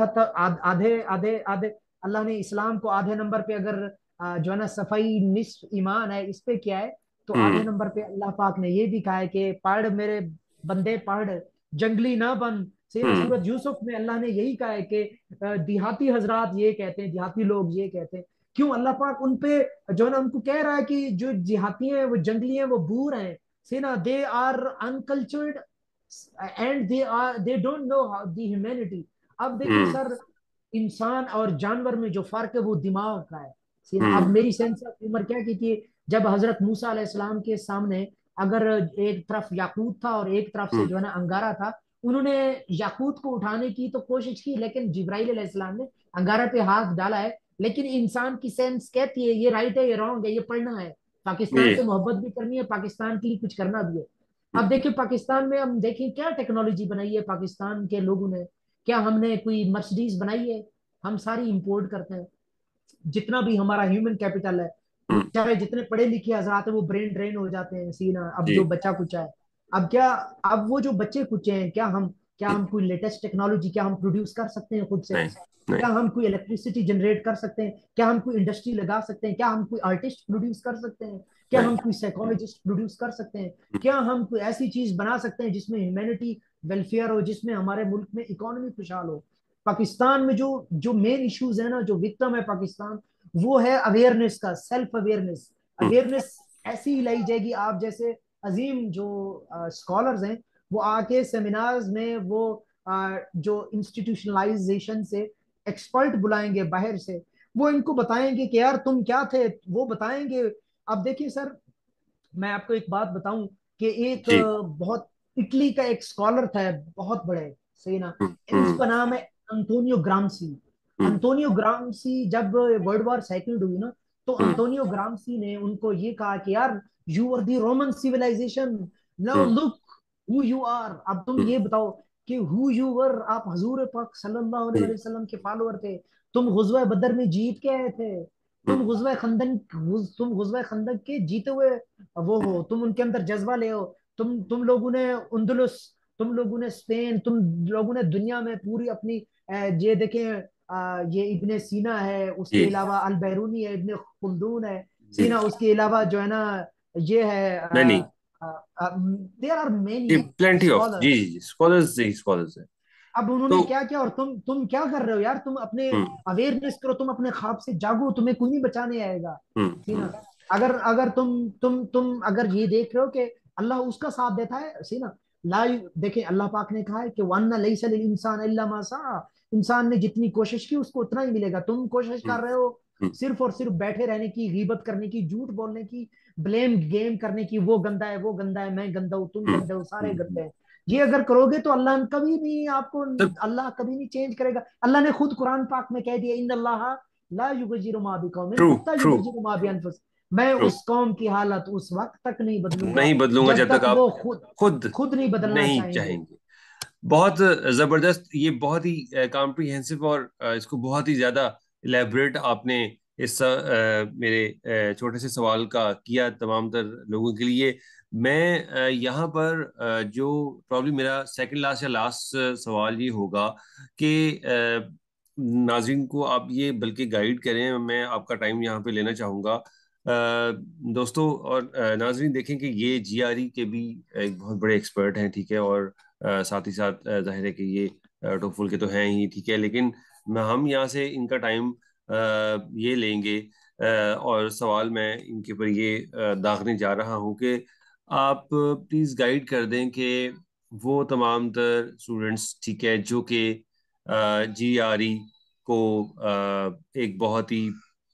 आधे आधे आधे, अल्लाह ने इस्लाम को आधे नंबर पे अगर जो है ना सफाई निस्फ ईमान है इस पे क्या है, तो आधे हम्म, नंबर पे अल्लाह पाक ने ये भी कहा है कि पढ़ मेरे बंदे पढ़, जंगली ना बन। सही ना? हम्म, सूरत यूसुफ में अल्लाह ने यही कहा है कि देहाती हजरात ये कहते हैं, देहाती लोग ये कहते हैं। क्यों? अल्लाह पाक उन पे जो है ना उनको कह रहा है कि जो देहाती हैं वो जंगली हैं, वो बूर हैं। सी ना, they are uncultured and they don't know the humanity. अब देखिए हम्म, सर, इंसान और जानवर में जो फर्क है वो दिमाग का है। सी ना, अब हम्म, मेरी सेंस ऑफ ह्यूमर क्या की थी, जब हजरत मूसा अलैहिस्सलाम के सामने अगर एक तरफ याकूत था और एक तरफ से हम्म, जो है ना अंगारा था, उन्होंने याकूत को उठाने की तो कोशिश की, लेकिन जिब्राइल अलैहिस्सलाम ने अंगारा पे हाथ डाला है। लेकिन इंसान की सेंस कहती है ये राइट है, ये रॉन्ग है, ये पढ़ना है, पाकिस्तान से जी मोहब्बत भी करनी है, पाकिस्तान के लिए कुछ करना भी है। अब देखिए पाकिस्तान में हम देखें क्या टेक्नोलॉजी बनाई है पाकिस्तान के लोगों ने। क्या हमने कोई मर्सिडीज बनाई है? हम सारी इंपोर्ट करते हैं। जितना भी हमारा ह्यूमन कैपिटल है, हम्म, बेचारे जितने पढ़े लिखे हजरात है वो ब्रेन ड्रेन हो जाते हैं, सीना, अब जो जी बच्चा कुचा है। अब क्या, अब वो जो बच्चे कुचे हैं, क्या हम्म, हम कोई लेटेस्ट टेक्नोलॉजी क्या हम प्रोड्यूस कर सकते हैं खुद से? नहीं नहीं क्या हम कोई इलेक्ट्रिसिटी जनरेट कर सकते हैं? क्या हम कोई इंडस्ट्री लगा सकते हैं? क्या हम कोई आर्टिस्ट प्रोड्यूस कर सकते हैं? क्या हम राइट। कोई साइकोलॉजिस्ट प्रोड्यूस कर सकते हैं? क्या हम कोई ऐसी चीज बना सकते हैं जिसमें ह्यूमैनिटी वेलफेयर हो, जिसमें हमारे मुल्क में इकोनॉमी खुशहाल हो? पाकिस्तान में जो जो मेन इश्यूज है ना, जो विक्टिम है पाकिस्तान, वो है अवेयरनेस का, सेल्फ अवेयरनेस। अवेयरनेस ऐसी ही लाई जाएगी, आप जैसे अजीम जो स्कॉलर्स हैं, वो आके सेमिनार्स में वो जो इंस्टीट्यूशनलाइजेशन से एक्सपर्ट बुलाएंगे बाहर से, वो इनको बताएंगे कि यार तुम क्या थे, वो बताएंगे। अब देखिए सर, मैं आपको एक बात बताऊं कि एक जी। बहुत इटली का एक स्कॉलर था, बहुत बड़े, सही ना, हम्म। उसका नाम है अंतोनियो ग्रामसी। हम्म। अंतोनियो ग्रामसी, जब वर्ल्ड वॉर सेकंड हुई ना, तो हम्म। अंतोनियो ग्रामसी ने उनको ये कहा कि यार, you are the Roman civilization, now hmm. Look who you are. अब तुम हम्म। ये बताओ कि हु यू वर, आप हजूर पाक सल्लल्लाहु अलैहि हम्म। वसल्लम के फॉलोअर थे। तुम गुज़वा बदर में जीत के आए थे। तुम हम्म। गुज़वा खंदन, तुम गुज़वा खंदक के जीते हुए वो हो, तुम उनके अंदर जज्बा ले हो। तुम लोगों ने उंदुलुस, तुम लोगों ने स्पेन, तुम लोगों ने दुनिया में पूरी अपनी ये देखें, ये इब्ने सीना है, उसके जी। अलावा अल बैरूनी है, इब्ने खुल्दून है, जी। सीना, उसके अलावा जो है ना, ये है, नहीं, देयर आर ये मेनी प्लेंटी ऑफ, जी स्कॉलर्स। जी जी, स्कॉलर्स, जी स्कॉलर्स है। अब तो उन्होंने क्या किया, और तुम क्या कर रहे हो यार? तुम अपने हम्म। अवेयरनेस करो, तुम अपने ख्वाब से जागो, तुम्हें कोई नहीं बचाने आएगा। सी हम्म। ना, अगर अगर तुम अगर ये देख रहे हो कि अल्लाह उसका साथ देता है, सी ना, ला, देखें अल्लाह पाक ने कहा है कि वन्ना लैसा लिल इंसान इल्ला मा सा, इंसान ने जितनी कोशिश की उसको उतना ही मिलेगा। तुम कोशिश हम्म। कर रहे हो हम्म। सिर्फ और सिर्फ बैठे रहने की, गीबत करने की, झूठ बोलने की, ब्लेम गेम करने की, वो गंदा है, वो गंदा है, मैं गंदा हूं, तुम हम्म। गंदे हो, सारे हम्म। गंदे हैं। ये अगर करोगे तो अल्लाह कभी नहीं आपको, सर। अल्लाह कभी नहीं चेंज करेगा। अल्लाह ने खुद कुरान पाक में कह दिया, इन अल्लाह ला युगजिरु मा बिकौमिन ट्रू। हत्ता ट्रू। युगजिरु मा बिअनफुसिहिम। मैं ट्रू। उस कौम की हालत उस वक्त तक नहीं बदलूंगा नहीं बदलूंगा जब जब तक तक आप वो खुद खुद खुद नहीं बदलना नहीं चाहेंगे। चाहेंगे। बहुत जबरदस्त, ये बहुत ही कॉम्प्रिहेंसिव और इसको बहुत ही ज्यादा इलेबरेट आपने इस मेरे छोटे से सवाल का किया तमाम तर लोगों के लिए। मैं यहाँ पर जो प्रॉब्लम मेरा सेकंड लास्ट या लास्ट सवाल ये होगा कि नाज़रीन को आप ये बल्कि गाइड करें, मैं आपका टाइम यहाँ पे लेना चाहूँगा। दोस्तों और नाज़रीन, देखें कि ये जीआरई के भी एक बहुत बड़े एक्सपर्ट हैं, ठीक है, और साथ ही साथ जाहिर है कि ये टोफल के तो हैं ही, ठीक है, लेकिन हम यहाँ से इनका टाइम ये लेंगे, और सवाल मैं इनके ऊपर ये दागने जा रहा हूँ कि आप प्लीज़ गाइड कर दें कि वो तमाम तर स्टूडेंट्स, ठीक है, जो कि जीआरई को एक बहुत ही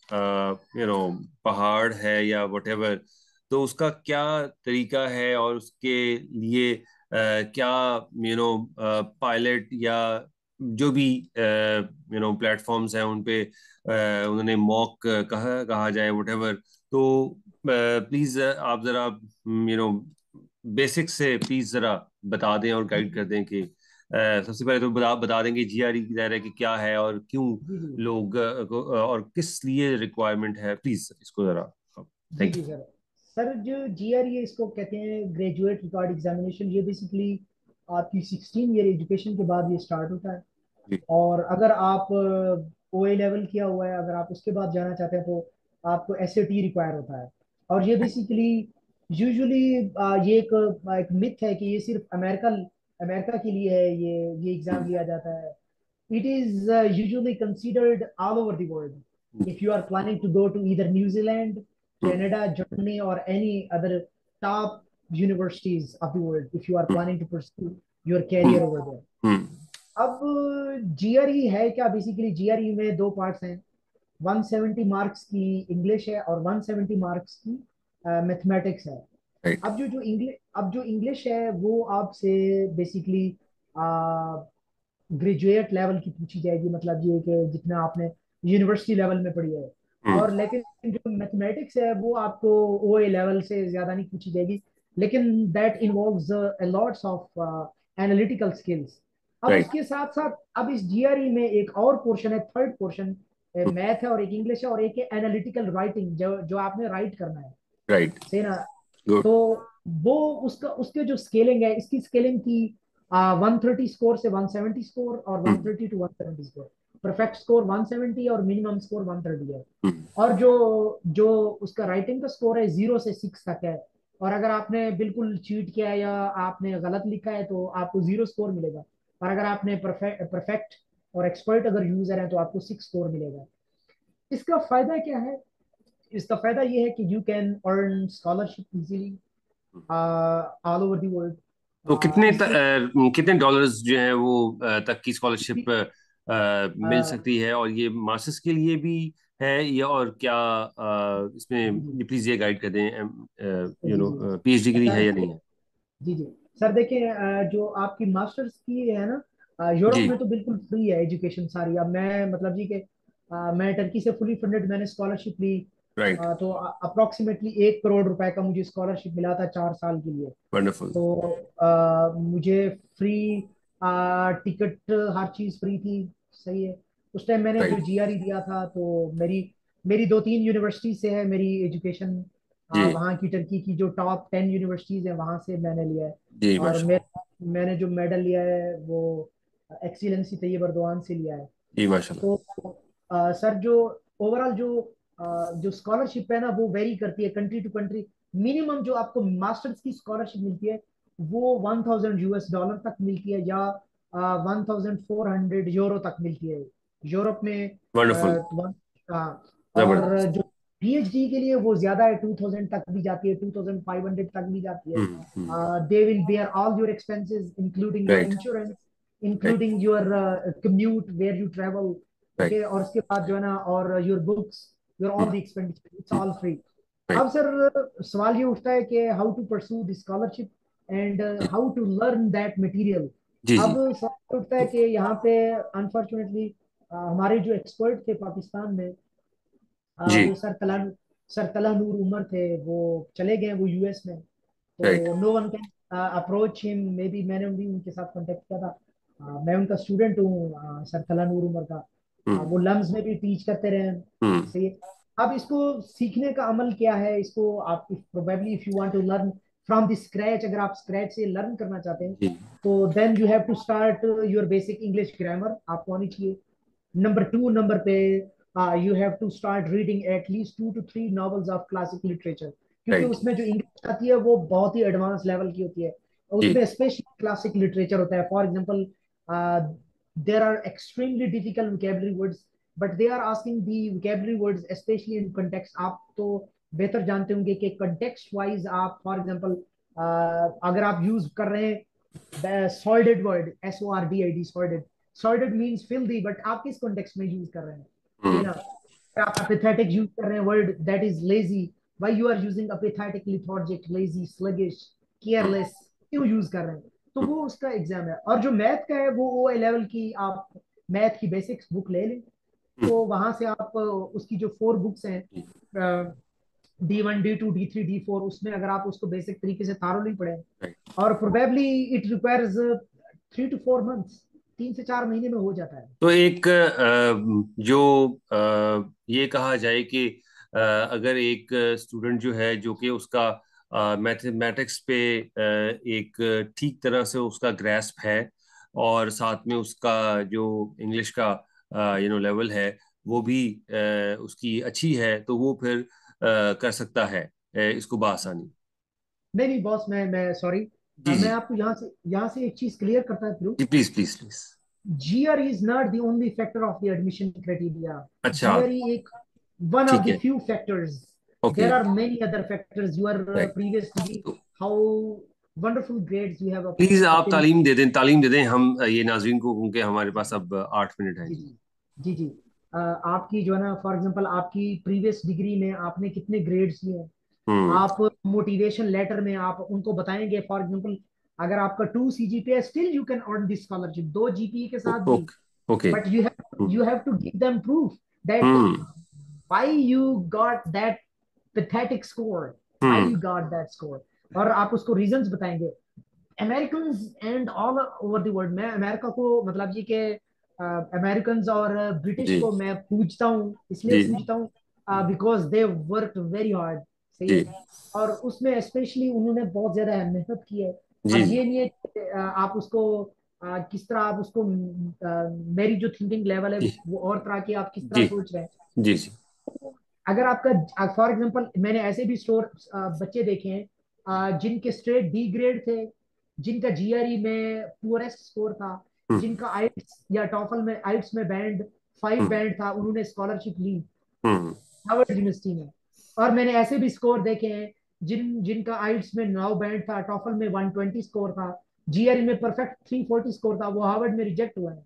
पहाड़ है या वटेवर, तो उसका क्या तरीका है और उसके लिए क्या पायलट या जो भी प्लेटफॉर्म्स हैं उन पे उन्होंने मॉक कहा कहा जाए वटेवर। तो प्लीज आप जरा बेसिक से प्लीज जरा बता दें और गाइड कर दें कि सबसे पहले तो बता बता देंगे जीआरई की दायरा कि क्या है और क्यों जी जी लोग और किस लिए रिक्वायरमेंट है, प्लीज इसको जरा। जी थैंक जी यू। सर। सर जो जीआरई, इसको कहते हैं ग्रेजुएट रिकॉर्ड एग्जामिनेशन। ये बेसिकली आपकी 16 ईयर एजुकेशन के बाद ये स्टार्ट होता है। जी। और अगर आप ओ ए लेवल किया हुआ है, अगर आप उसके बाद जाना चाहते हैं, तो आपको एस ए टी रिक्वायर होता है। और ये बेसिकली यूजुअली ये एक मिथ है कि ये सिर्फ अमेरिका अमेरिका के लिए है, ये एग्जाम लिया जाता है। It is usually considered all over the world. If you are planning to go to either New Zealand, Canada, Germany और any other top universities of the world, if you are planning to pursue your career over there. Hmm. अब जीआरई है क्या? बेसिकली जीआरई में दो पार्ट्स हैं। 170 मार्क्स की इंग्लिश है और 170 मार्क्स की मैथमेटिक्स है। राइट। अब जो इंग्लिश है वो आपसे बेसिकली ग्रेजुएट लेवल की पूछी जाएगी, मतलब ये कि जितना आपने यूनिवर्सिटी लेवल में पढ़ी है। हम्म। और लेकिन जो मैथमेटिक्स है वो आपको ओ ए लेवल से ज्यादा नहीं पूछी जाएगी, लेकिन that involves lots of analytical skills. अब राइट। उसके साथ साथ अब इस जीआरई में एक और पोर्शन है, थर्ड पोर्शन, मैथ है और एक इंग्लिश है और एक है एनालिटिकल राइटिंग, जो जो आपने राइट करना है, राइट। सही ना। गुड। तो वो उसका उसके जो स्केलिंग है, इसकी स्केलिंग की 130 स्कोर से 170 स्कोर और 130 टू 170 स्कोर। परफेक्ट स्कोर 170 और मिनिमम स्कोर 130 है। हम्म। और जो जो उसका राइटिंग का स्कोर है 0 से 6 तक है। और अगर आपने बिल्कुल चीट किया है या आपने गलत लिखा है तो आपको 0 स्कोर मिलेगा। और अगर आपने परफेक्ट और एक्सपर्ट अगर यूजर है तो आपको 6 स्कोर मिलेगा। इसका फायदा क्या है? इसका फायदा ये है कि you can earn scholarship easily all over the तो वर्ल्ड। इसके कितने डॉलर्स जो है वो तक की स्कॉलरशिप मिल अ, सकती है, और ये मास्टर्स के लिए भी है या और क्या? इसमें जी ये प्लीज ये गाइड कर दें, जी जी पीएचडी के लिए है सर। या नहीं है? जी जी सर, देखिए जो आपकी मास्टर्स की है ना, यूरोप जी। में तो बिल्कुल फ्री है एजुकेशन सारी। अब मैं मतलब जी के मैं टर्की से फुली फंडेड मैंने स्कॉलरशिप ली। राइट। तो अप्रोक्सीमेटली 1 करोड़ रुपए का मुझे स्कॉलरशिप मिला था 4 साल के लिए। वंडरफुल। तो मुझे फ्री टिकट, हर चीज फ्री थी। सही है। उस टाइम मैंने जो राइट। जीआरई दिया था तो मेरी मेरी 2-3 यूनिवर्सिटी से है मेरी एजुकेशन। जी। वहाँ की टर्की की जो टॉप 10 यूनिवर्सिटीज है वहाँ से मैंने लिया है। जी और माशाल्लाह। मैंने जो मेडल लिया है वो एक्सीलेंसी तैयब अर्दवान से लिया है। जी माशाल्लाह। तो सर जो ओवरऑल जो स्कॉलरशिप है ना वो वेरी करती है कंट्री टू कंट्री। मिनिमम जो आपको मास्टर्स की स्कॉलरशिप मिलती है वो $1000 तक मिलती है, या 1400 यूरो तक मिलती है यूरोप में। वंडरफुल। और जबरदस्त। जो पीएचडी के लिए वो ज्यादा है, 2000 तक भी जाती है, 2500 तक भी जाती है। Hmm. They will bear all your expenses including your right. Insurance, right. Including your commute where you travel. Right. Okay, और उसके बाद जो है ना, और your books, your all the expenditure, it's all free. अब राइट। सर सवाल ये उठता है कि how to pursue the scholarship and how to learn that material. जी जी अब सवाल उठता है कि यहाँ पे अनफॉर्चुनेटली हमारे जो एक्सपर्ट थे पाकिस्तान में, जी। वो सर तला नूर उमर थे, वो चले गए वो यूएस में। राइट। तो no one can approach him. Maybe मैंने भी उनके साथ कांटेक्ट किया था। मैं उनका स्टूडेंट हूँ, सर तला नूर उमर का। हम्म। वो लम्स में भी टीच करते रहे हैं। हम्म। सही है। अब इसको सीखने का अमल क्या है? इसको आप probably if you want to learn from the scratch, अगर आप स्क्रैच से लर्न करना चाहते हैं जी। तो then you have to start your basic English grammar आपको आनी चाहिए। नंबर पे you have to start reading at least 2 to 3 novels of classic literature, क्योंकि राइट। उसमें जो इंग्लिश आती है वो बहुत ही एडवांस लेवल की होती है। जी। उसमें स्पेशली क्लासिक लिटरेचर होता है। For example there are extremely difficult vocabulary words, but they are asking the vocabulary words specially in context। आप तो बेहतर जानते होंगे कि context वाइज आप फॉर एग्जांपल अगर आप यूज कर रहे हैं solid word, SORDID, solid, solid means filthy, but आप किस कॉन्टेक्स्ट में यूज कर रहे हैं? सही है हम्म। ना? अगर आप अपेथेटिक यूज कर रहे हैं word that is lazy, why you are using apathetic, lethargic, lazy, sluggish, hmm. Careless, क्यों यूज कर रहे हैं? तो हम्म। वो उसका एग्जाम है। और जो मैथ का है वो ओ लेवल की आप मैथ की बेसिक्स बुक ले लें। हम्म। तो वहां से आप उसकी जो 4 बुक्स हैं, जी। D1 D2 D3 D4, उसमें अगर आप उसको बेसिक तरीके से थारोली पढ़े, राइट। और probably it requires 3 to 4 months, 3 से 4 महीने में हो जाता है। तो एक जो ये कहा जाए कि अगर एक स्टूडेंट जो है, जो कि उसका मैथमेटिक्स पे एक ठीक तरह से उसका ग्रेस्प है, और साथ में उसका जो इंग्लिश का लेवल है वो भी उसकी अच्छी है, तो वो फिर कर सकता है इसको बआसानी। नहीं नहीं बॉस, मैं सॉरी, जी मैं जी। आपको यहाँ से एक चीज क्लियर करता हूँ। जी please please please. GRE is not the only factor of the admission criteria. अच्छा। GRE एक one of ठीक the है। few factors. Okay. There are many other factors. Your right. previous degree, how wonderful grades you have please आप obtained. तालीम दे दें, तालीम दे दें हम ये नाजरीन को, क्योंकि हमारे पास अब 8 मिनट हैं जी जी। जी जी जी। आपकी जो है ना, फॉर एग्जांपल आपकी प्रीवियस डिग्री में आपने कितने ग्रेड्स लिए हैं? हम्म। आप मोटिवेशन लेटर में आप उनको बताएंगे, फॉर एग्जांपल अगर आपका 2 CGPA, still you can earn this scholarship 2 GPA के साथ भी। Okay. Okay. But you have to give them proof that hmm. why you got that pathetic score, why hmm. you got that score। और आप उसको रीजंस बताएंगे। American and all over the world, मैं अमेरिका को मतलब ये कि अमेरिकन और ब्रिटिश जी को मैं पूछता हूँ, इसलिए जी पूछता हूँ because they work very hard. सही जी है। और उसमें स्पेशली उन्होंने बहुत ज्यादा मेहनत की है। जी अब जी। ये नहीं है कि, आप उसको किस तरह आप उसको, मेरी जो थिंकिंग लेवल है जी वो और तरह की, आप किस तरह जी सोच रहे हैं। जी जी। अगर आपका, फॉर एग्जांपल, मैंने ऐसे भी बच्चे देखे हैं जिनके स्ट्रेट डी ग्रेड थे, जिनका जीआरई में पुअरेस्ट स्कोर था, हम्म जिनका आइट्स या टॉफल में, आइट्स में बैंड 5 हम्म बैंड था, उन्होंने स्कॉलरशिप ली हम्म हार्वर्ड यूनिवर्सिटी में। और मैंने ऐसे भी स्कोर देखे हैं जिनका आइट्स में 9 बैंड था, टॉफल में 120 स्कोर था, जीआरई में परफेक्ट 340 स्कोर था, वो हार्वर्ड में रिजेक्ट हुआ है।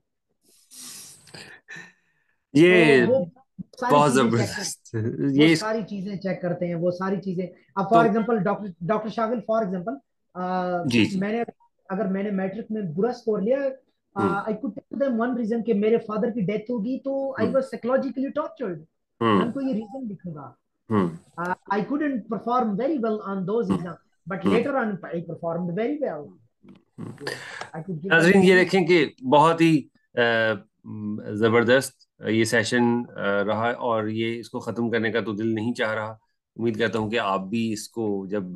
तो ये वो सारी बहुत चीजें चेक कर, जबरदस्त। वो ये सारी चीजें चेक करते हैं, वो सारी चीजें। अब तो for example doctor doctor Shagil, for example, जी जी। मैंने, अगर मैंने मैट्रिक में बुरा स्कोर लिया, hmm I could tell them one reason कि मेरे फादर की डेथ होगी, तो I hmm was psychologically tortured. मैं हम्म उनको ये रीजन लिखूंगा। हम्म I couldn't perform very well on those hmm exams, but hmm later on I performed very well. Hmm. So I could give them नाजरीन, the ये reason. देखें कि बहुत ही ज़बरदस्त ये सेशन रहा, और ये इसको ख़त्म करने का तो दिल नहीं चाह रहा। उम्मीद करता हूँ कि आप भी इसको जब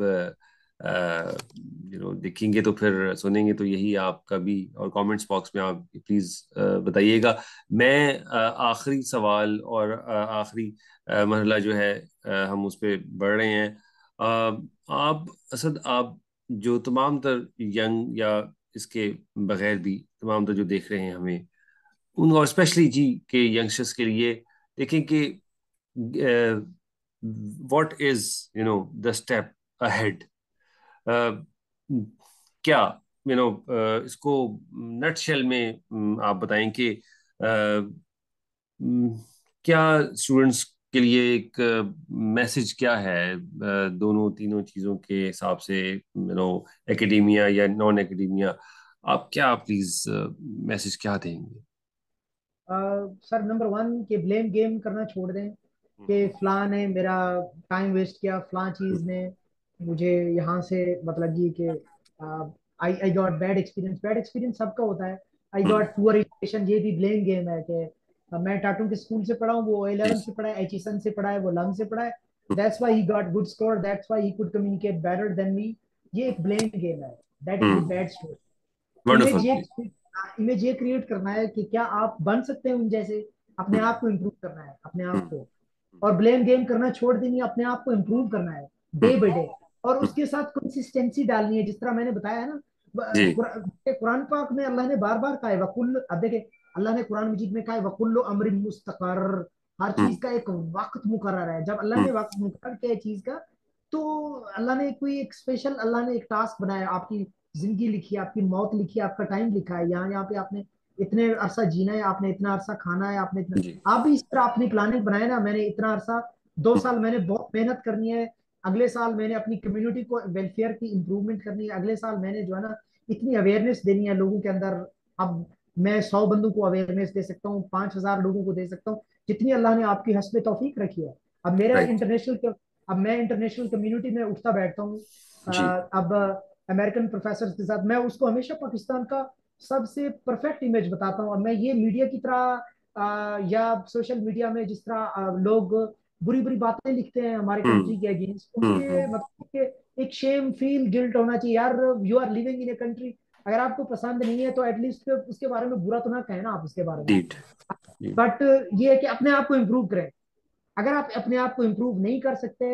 देखेंगे तो फिर सुनेंगे तो यही आपका भी, और कमेंट्स बॉक्स में आप प्लीज़ बताइएगा। मैं आखिरी सवाल और आखिरी मरहला जो है हम उस पर बढ़ रहे हैं। आप असद, आप जो तमाम तर यंग या इसके बगैर भी तमाम तो जो देख रहे हैं हमें, उन और स्पेशली जी के यंगस्टर्स के लिए देखें कि what is the step ahead, क्या इसको नटशेल में आप बताएं कि क्या स्टूडेंट्स के लिए एक मैसेज क्या है दोनों तीनों चीज़ों के हिसाब से, एकेडेमिया या नॉन एकेडेमिया, आप क्या प्लीज मैसेज क्या देंगे? सर, नंबर वन, कि ब्लेम गेम करना छोड़ दें, कि फलां ने मेरा टाइम वेस्ट किया, फलां चीज ने मुझे यहाँ से, मतलब ये कि I I got bad experience. Bad experience सबका होता है। I hmm, got poor education, ये भी ब्लेम गेम है कि मैं टाटू के स्कूल से पढ़ा हूँ, वो जी 11 से पढ़ा है, एचिसन से पढ़ा है, वो लंग से पढ़ा है, that's why he got good score, that's why he could communicate better than me. ये एक ब्लेम गेम है, that is a bad story. Wonderful. Image ये इमेज ये क्रिएट करना है कि क्या आप बन सकते हैं उन जैसे, अपने आप को इम्प्रूव करना है, अपने आप को। और ब्लेम गेम करना छोड़ देनी है, अपने आप को इम्प्रूव करना है डे बाय डे। और उसके साथ कंसिस्टेंसी डालनी है, जिस तरह मैंने बताया है ना। जी कुरान पाक में अल्लाह ने बार बार कहा है वकुल, अब देखे, अल्लाह ने कुरान मजीद में कहा है वकुल्लु अमरिन मुस्तकर। हर चीज हम्म का एक वक्त मुकर्रर है। जब अल्लाह हम्म ने वक्त मुकर्रर किया है चीज का, तो अल्लाह ने कोई एक स्पेशल, अल्लाह ने एक टास्क बनाया, आपकी जिंदगी लिखी है, आपकी मौत लिखी है, आपका टाइम लिखा है, यहाँ पे आपने इतने अरसा जीना है, आपने इतना अरसा खाना है, आपने इतना, जी आप भी इस तरह अपनी प्लानिंग बनाए ना। मैंने इतना अरसा, 2 साल मैंने बहुत मेहनत करनी है, अगले साल मैंने अपनी कम्युनिटी को वेलफेयर की इंप्रूवमेंट करनी है, अगले साल मैंने जो है ना इतनी अवेयरनेस देनी है लोगों के अंदर। अब मैं 100 बंदों को अवेयरनेस दे सकता हूँ, 5,000 लोगों को दे सकता हूँ, जितनी अल्लाह ने आपकी हस्ब तौफीक रखी है। अब मेरा राइट। इंटरनेशनल, अब मैं इंटरनेशनल कम्युनिटी में उठता बैठता हूँ। जी अब अमेरिकन प्रोफेसर के साथ मैं उसको हमेशा पाकिस्तान का सबसे परफेक्ट इमेज बताता हूँ। और मैं ये मीडिया की तरह या सोशल मीडिया में जिस तरह लोग बुरी बुरी बातें लिखते हैं हमारे हम्म कंट्री के अगेंस्ट, हम्म। उनके मतलब कि एक शेम फील गिल्ट होना चाहिए यार। You are living in a country, अगर आपको पसंद नहीं है तो एटलीस्ट उसके बारे में बुरा तो ना कहना आप उसके बारे में। Deed ji. बट ये है कि अपने आप को इम्प्रूव करें। अगर आप अपने आप को इम्प्रूव नहीं कर सकते,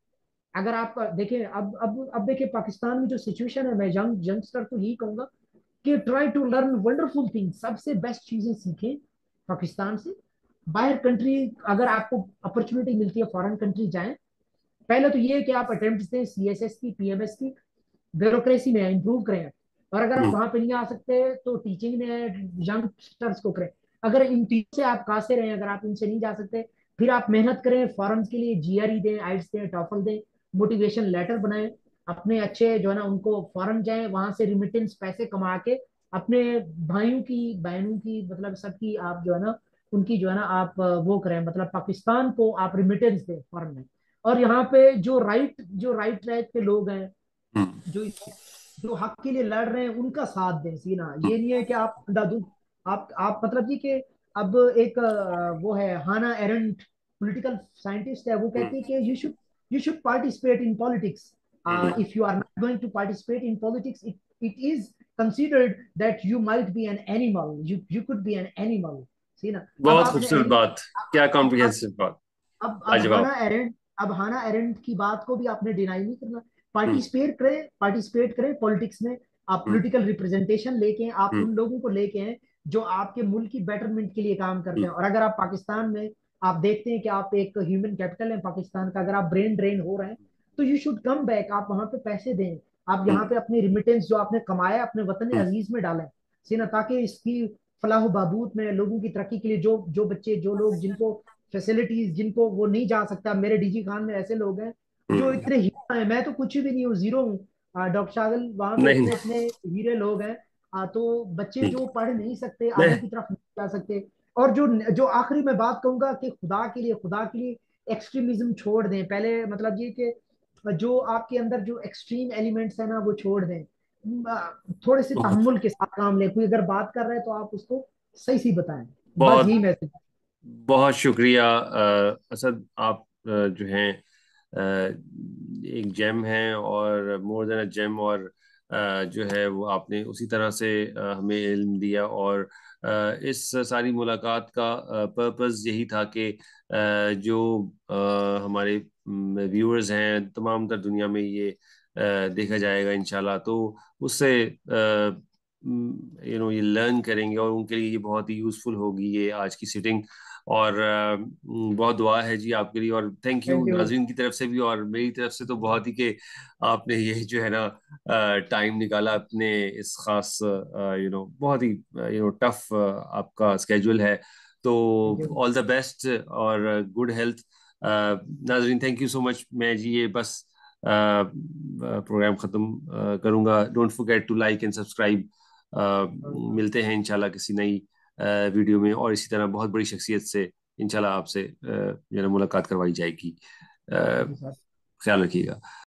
अगर आप देखिए, अब देखिए पाकिस्तान में जो सिचुएशन है, मैं यंगस्टर को यही कहूंगा कि try to learn wonderful things, सबसे बेस्ट चीजें सीखें पाकिस्तान से। बाहर कंट्री, अगर आपको अपॉर्चुनिटी मिलती है फॉरेन कंट्री जाएं। पहले तो ये है कि आप अटेम्प्ट दें सीएसएस की, पीएमएस की, ब्यूरोक्रेसी में इंप्रूव करें। और अगर आप हम्म वहां पे नहीं आ सकते तो टीचिंग में यंगस्टर्स को करें। अगर इन तीन से आप कासे रहे, अगर आप इनसे नहीं जा सकते, फिर आप मेहनत करें फॉरेन के लिए, जीआरई दें, आइट्स दें, टॉफल दें, मोटिवेशन लेटर बनाएं अपने अच्छे जो है ना, उनको फॉरेन जाएं, वहां से रिमिटेंस पैसे कमा के अपने भाइयों की, बहनों की, मतलब सबकी आप जो है ना, उनकी जो है ना आप वो करें, मतलब पाकिस्तान को आप रिमिटेंस दें फॉरेन में। और यहाँ पे जो राइट ट्रैक पे लोग हैं, हम्म जो जो हक के लिए लड़ रहे हैं, उनका साथ दें सीना। ये नहीं है कि आप अंधाधुंध, आप मतलब जी कि अब एक वो है हाना एरेंट, पॉलिटिकल साइंटिस्ट है, वो कहती है हम्म कि you should participate in politics. Hmm if you are not going to participate in politics, it is considered that you might be an animal, you could be an animal. See ना, अब बहुत आपने खूबसूरत बात, क्या अब कॉम्प्रिहेंसिव बात, अब हाना लाजवाब। एरेंट, अब हाना एरेंट की बात को भी आपने डिनाई नहीं करना। हम्म। पार्टिसिपेट करें पॉलिटिक्स में। आप हम्म। पॉलिटिकल रिप्रेजेंटेशन लेके हैं, आप हम्म। उन लोगों को लेके हैं जो आपके मुल्क की बेटरमेंट के लिए काम करते हम्म। हैं। और अगर आप पाकिस्तान में, आप देखते हैं कि आप एक ह्यूमन कैपिटल है पाकिस्तान का, अगर आप ब्रेन ड्रेन हो रहे हैं तो यू शुड कम बैक, आप वहां पे पैसे दें। आप यहाँ हम्म। पे अपनी रिमिटेंस जो आपने कमाया अपने वतन हम्म। अजीज में डालें, सी ना, ताकि इसकी फलाह बहबूद में लोगों की तरक्की के लिए, जो जो बच्चे, जो लोग जिनको फैसिलिटीज, जिनको वो नहीं जा सकता, मेरे डीजी खान में ऐसे लोग हैं जो हम्म। इतने हीरो हैं, मैं तो कुछ भी नहीं हूँ, जीरो हूँ। डॉक्टर शागल वहां पे नहीं। इतने इतने हीरे लोग हैं। तो बच्चे जो पढ़ नहीं सकते, आगे नहीं। की तरफ नहीं जा सकते। और जो जो आखिरी में बात कहूंगा कि खुदा के लिए एक्सट्रीमिज्म छोड़ दें पहले, मतलब ये कि जो आपके अंदर जो एक्सट्रीम एलिमेंट्स है ना वो छोड़ दें। थोड़े से बहुत तहम्मुल के साथ काम लें, कोई अगर बात कर रहे हैं तो आप उसको सही सही बताएं। बस बहुत यही मैसेज। बहुत शुक्रिया असद, आप जो हैं एक जेम हैं, और मोर देन अ जेम, और जो है वो आपने उसी तरह से हमें इल्म दिया। और इस सारी मुलाकात का पर्पस यही था कि जो हमारे व्यूअर्स हैं तमाम तर दुनिया में ये देखा जाएगा इंशाल्लाह, तो उससे ये लर्न करेंगे, और उनके लिए ये बहुत ही यूजफुल होगी ये आज की सिटिंग। और बहुत दुआ है जी आपके लिए, और थैंक यू थैंक यू। नाजरीन की तरफ से भी और मेरी तरफ से तो बहुत ही कि आपने ये जो है ना टाइम निकाला अपने इस खास बहुत ही टफ आपका स्केड्यूल है। तो thank you. All the best और गुड हेल्थ। नाजरीन थैंक यू सो मच, मैं जी ये बस प्रोग्राम ख़त्म करूंगा। Don't forget to like and subscribe. मिलते हैं इंशाल्लाह किसी नई वीडियो में, और इसी तरह बहुत बड़ी शख्सियत से इंशाल्लाह आपसे जो है ना मुलाकात करवाई जाएगी। Thank you uh, sir. ख्याल रखिएगा।